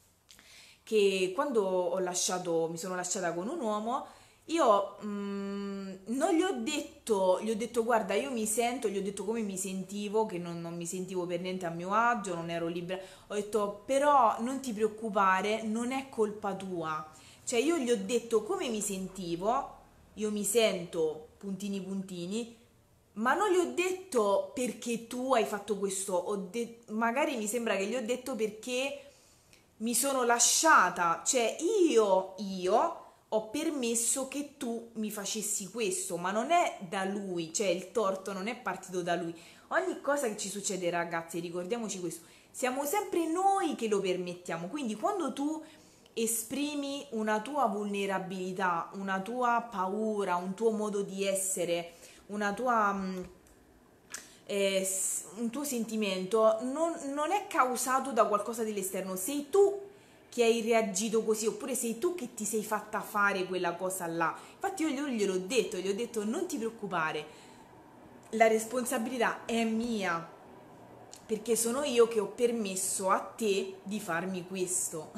Che quando ho lasciato, mi sono lasciata con un uomo, io mm, non gli ho detto, gli ho detto guarda, io mi sento, gli ho detto come mi sentivo, che non, non mi sentivo per niente a mio agio, non ero libera. Ho detto però non ti preoccupare, non è colpa tua. Cioè io gli ho detto come mi sentivo, io mi sento puntini puntini, ma non gli ho detto perché tu hai fatto questo, ho de- magari mi sembra che gli ho detto perché mi sono lasciata, cioè io, io ho permesso che tu mi facessi questo, ma non è da lui, cioè il torto non è partito da lui. Ogni cosa che ci succede, ragazzi, ricordiamoci questo, siamo sempre noi che lo permettiamo, quindi quando tu esprimi una tua vulnerabilità, una tua paura, un tuo modo di essere, una tua... mh, eh, un tuo sentimento non, non è causato da qualcosa dell'esterno, sei tu che hai reagito così, oppure sei tu che ti sei fatta fare quella cosa là. Infatti io gliel'ho detto, gli ho detto non ti preoccupare, la responsabilità è mia, perché sono io che ho permesso a te di farmi questo.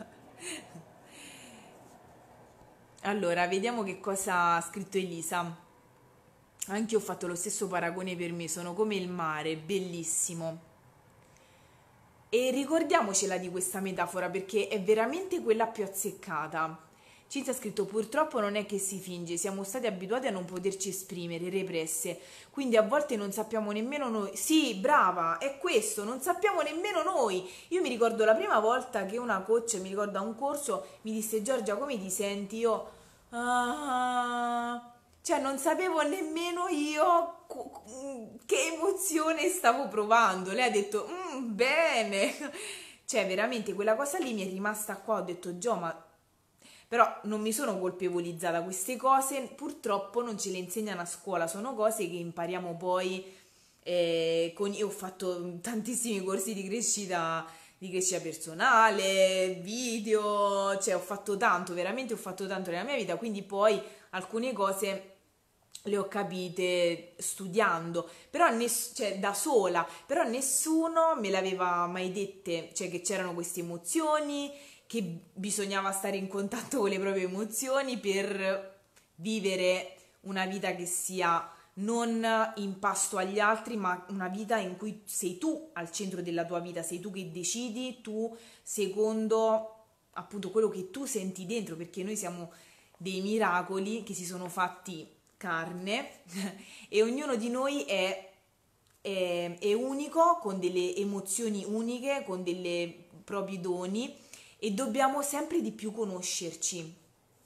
Allora, vediamo che cosa ha scritto Elisa. Anche io ho fatto lo stesso paragone per me, sono come il mare, bellissimo. E ricordiamocela di questa metafora perché è veramente quella più azzeccata. Cinzia ha scritto: purtroppo non è che si finge, siamo stati abituati a non poterci esprimere, represse, quindi a volte non sappiamo nemmeno noi. Sì, brava, è questo, non sappiamo nemmeno noi. Io mi ricordo la prima volta che una coach, mi ricordo a un corso, mi disse: Giorgia, come ti senti? Io... "Ah", cioè non sapevo nemmeno io cu- che emozione stavo provando. Lei ha detto "Mm, bene". Cioè veramente quella cosa lì mi è rimasta qua. Ho detto Gio, ma però non mi sono colpevolizzata. Queste cose purtroppo non ce le insegnano a scuola, sono cose che impariamo poi eh, con... Io ho fatto tantissimi corsi di crescita di crescita personale, video, cioè ho fatto tanto, veramente ho fatto tanto nella mia vita, quindi poi alcune cose le ho capite studiando, però ness- cioè, da sola, però nessuno me l'aveva mai dette, cioè che c'erano queste emozioni, che bisognava stare in contatto con le proprie emozioni per vivere una vita che sia non in pasto agli altri, ma una vita in cui sei tu al centro della tua vita, sei tu che decidi, tu secondo appunto quello che tu senti dentro, perché noi siamo dei miracoli che si sono fatti carne e ognuno di noi è, è, è unico, con delle emozioni uniche, con dei propri doni e dobbiamo sempre di più conoscerci.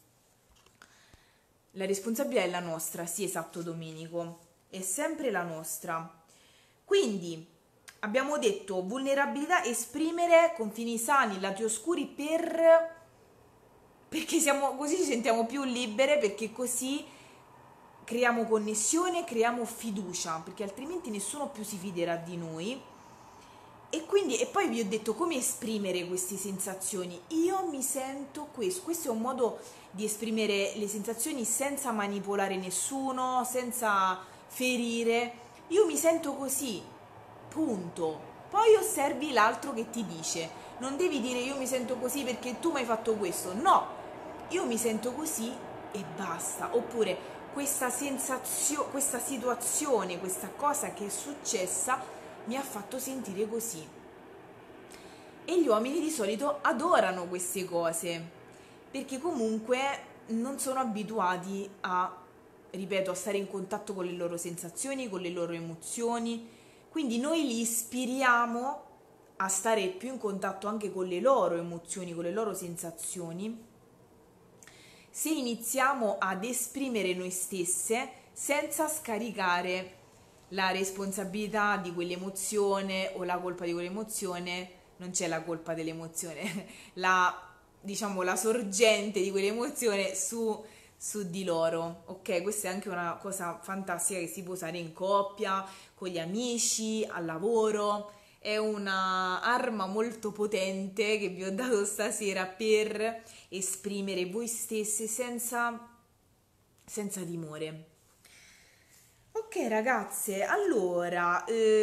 La responsabilità è la nostra, sì, esatto Domenico, è sempre la nostra. Quindi abbiamo detto vulnerabilità, esprimere confini sani, lati oscuri per... perché siamo così, ci sentiamo più libere, perché così creiamo connessione, creiamo fiducia, perché altrimenti nessuno più si fiderà di noi. E quindi, e poi vi ho detto come esprimere queste sensazioni. Io mi sento questo, questo è un modo di esprimere le sensazioni senza manipolare nessuno, senza ferire. Io mi sento così, punto. Poi osservi l'altro che ti dice. Non devi dire io mi sento così perché tu mi hai fatto questo. No, io mi sento così e basta. Oppure questa sensazione, questa situazione, questa cosa che è successa mi ha fatto sentire così. E gli uomini di solito adorano queste cose, perché comunque non sono abituati a, ripeto, a stare in contatto con le loro sensazioni, con le loro emozioni. Quindi noi li ispiriamo a stare più in contatto anche con le loro emozioni, con le loro sensazioni, se iniziamo ad esprimere noi stesse senza scaricare la responsabilità di quell'emozione o la colpa di quell'emozione. Non c'è la colpa dell'emozione, la, diciamo, la sorgente di quell'emozione su, su di loro, ok? Questa è anche una cosa fantastica che si può usare in coppia, con gli amici, al lavoro. È una arma molto potente che vi ho dato stasera per esprimere voi stesse senza, senza timore. Ok ragazze, allora,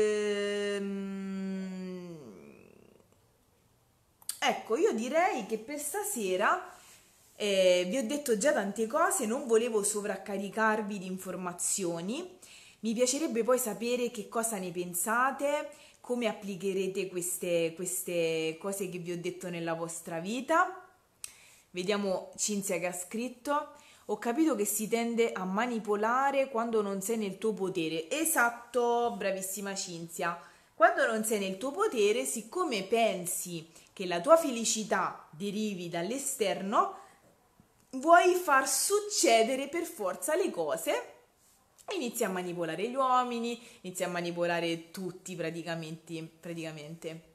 ehm, ecco, io direi che per stasera eh, vi ho detto già tante cose, non volevo sovraccaricarvi di informazioni, mi piacerebbe poi sapere che cosa ne pensate, come applicherete queste, queste cose che vi ho detto nella vostra vita. Vediamo Cinzia che ha scritto: ho capito che si tende a manipolare quando non sei nel tuo potere. Esatto, bravissima Cinzia. Quando non sei nel tuo potere, siccome pensi che la tua felicità derivi dall'esterno, vuoi far succedere per forza le cose. Inizi a manipolare gli uomini, inizi a manipolare tutti praticamente. praticamente.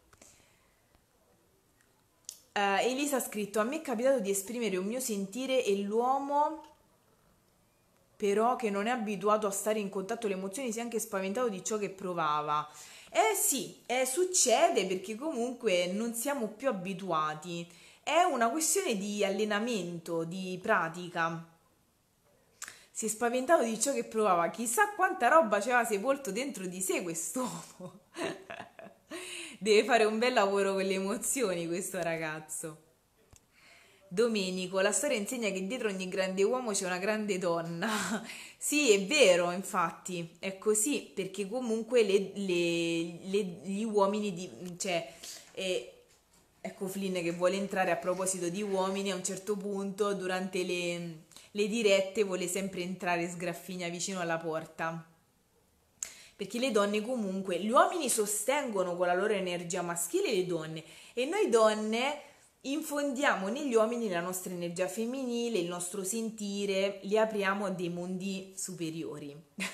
Uh, Elisa ha scritto: a me è capitato di esprimere un mio sentire e l'uomo però che non è abituato a stare in contatto con le emozioni si è anche spaventato di ciò che provava. Eh sì, eh, succede perché comunque non siamo più abituati, è una questione di allenamento, di pratica. Si è spaventato di ciò che provava, chissà quanta roba c'era sepolto dentro di sé quest'uomo. Deve fare un bel lavoro con le emozioni questo ragazzo. Domenico, la storia insegna che dietro ogni grande uomo c'è una grande donna. Sì, è vero, infatti, è così, perché comunque le, le, le, gli uomini, di, cioè, eh, ecco Flynn che vuole entrare a proposito di uomini, a un certo punto durante le, le dirette vuole sempre entrare sgraffigna vicino alla porta. Perché le donne comunque, gli uomini sostengono con la loro energia maschile le donne e noi donne infondiamo negli uomini la nostra energia femminile, il nostro sentire, li apriamo a dei mondi superiori.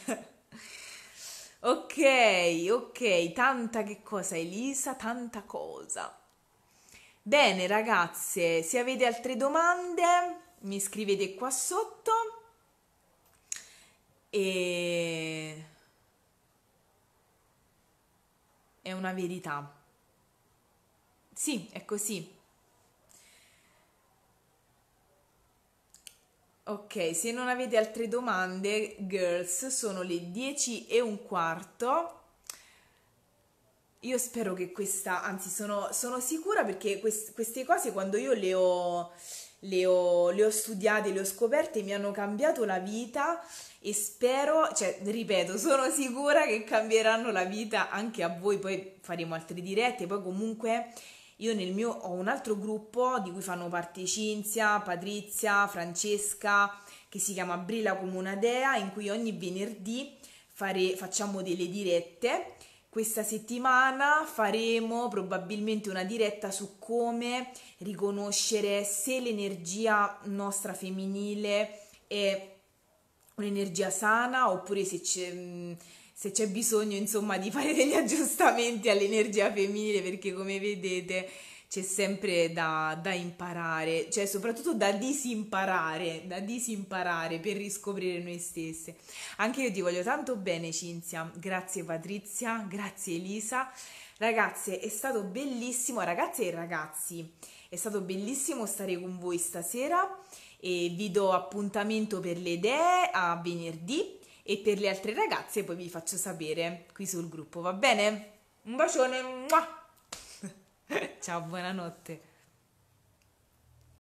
Ok, ok, tanta che cosa Elisa, tanta cosa. Bene ragazze, se avete altre domande mi scrivete qua sotto e... è una verità. Sì, è così. Ok, se non avete altre domande, girls, sono le dieci e un quarto. Io spero che questa, anzi sono, sono sicura perché quest, queste cose quando io le ho, le ho, le ho studiate, le ho scoperte, mi hanno cambiato la vita e spero, cioè ripeto, sono sicura che cambieranno la vita anche a voi, poi faremo altre dirette, poi comunque io nel mio ho un altro gruppo di cui fanno parte Cinzia, Patrizia, Francesca, che si chiama Brilla come una dea, in cui ogni venerdì fare, facciamo delle dirette. questa settimana faremo probabilmente una diretta su come riconoscere se l'energia nostra femminile è un'energia sana oppure se c'è, se c'è bisogno, insomma, di fare degli aggiustamenti all'energia femminile, perché come vedete c'è sempre da, da imparare, cioè soprattutto da disimparare, da disimparare per riscoprire noi stesse. Anche io ti voglio tanto bene, Cinzia, grazie Patrizia, grazie Elisa. Ragazze, è stato bellissimo, ragazze e ragazzi, è stato bellissimo stare con voi stasera e vi do appuntamento per le idee a venerdì e per le altre ragazze poi vi faccio sapere qui sul gruppo, va bene? Un bacione! Mua! Ciao, buonanotte!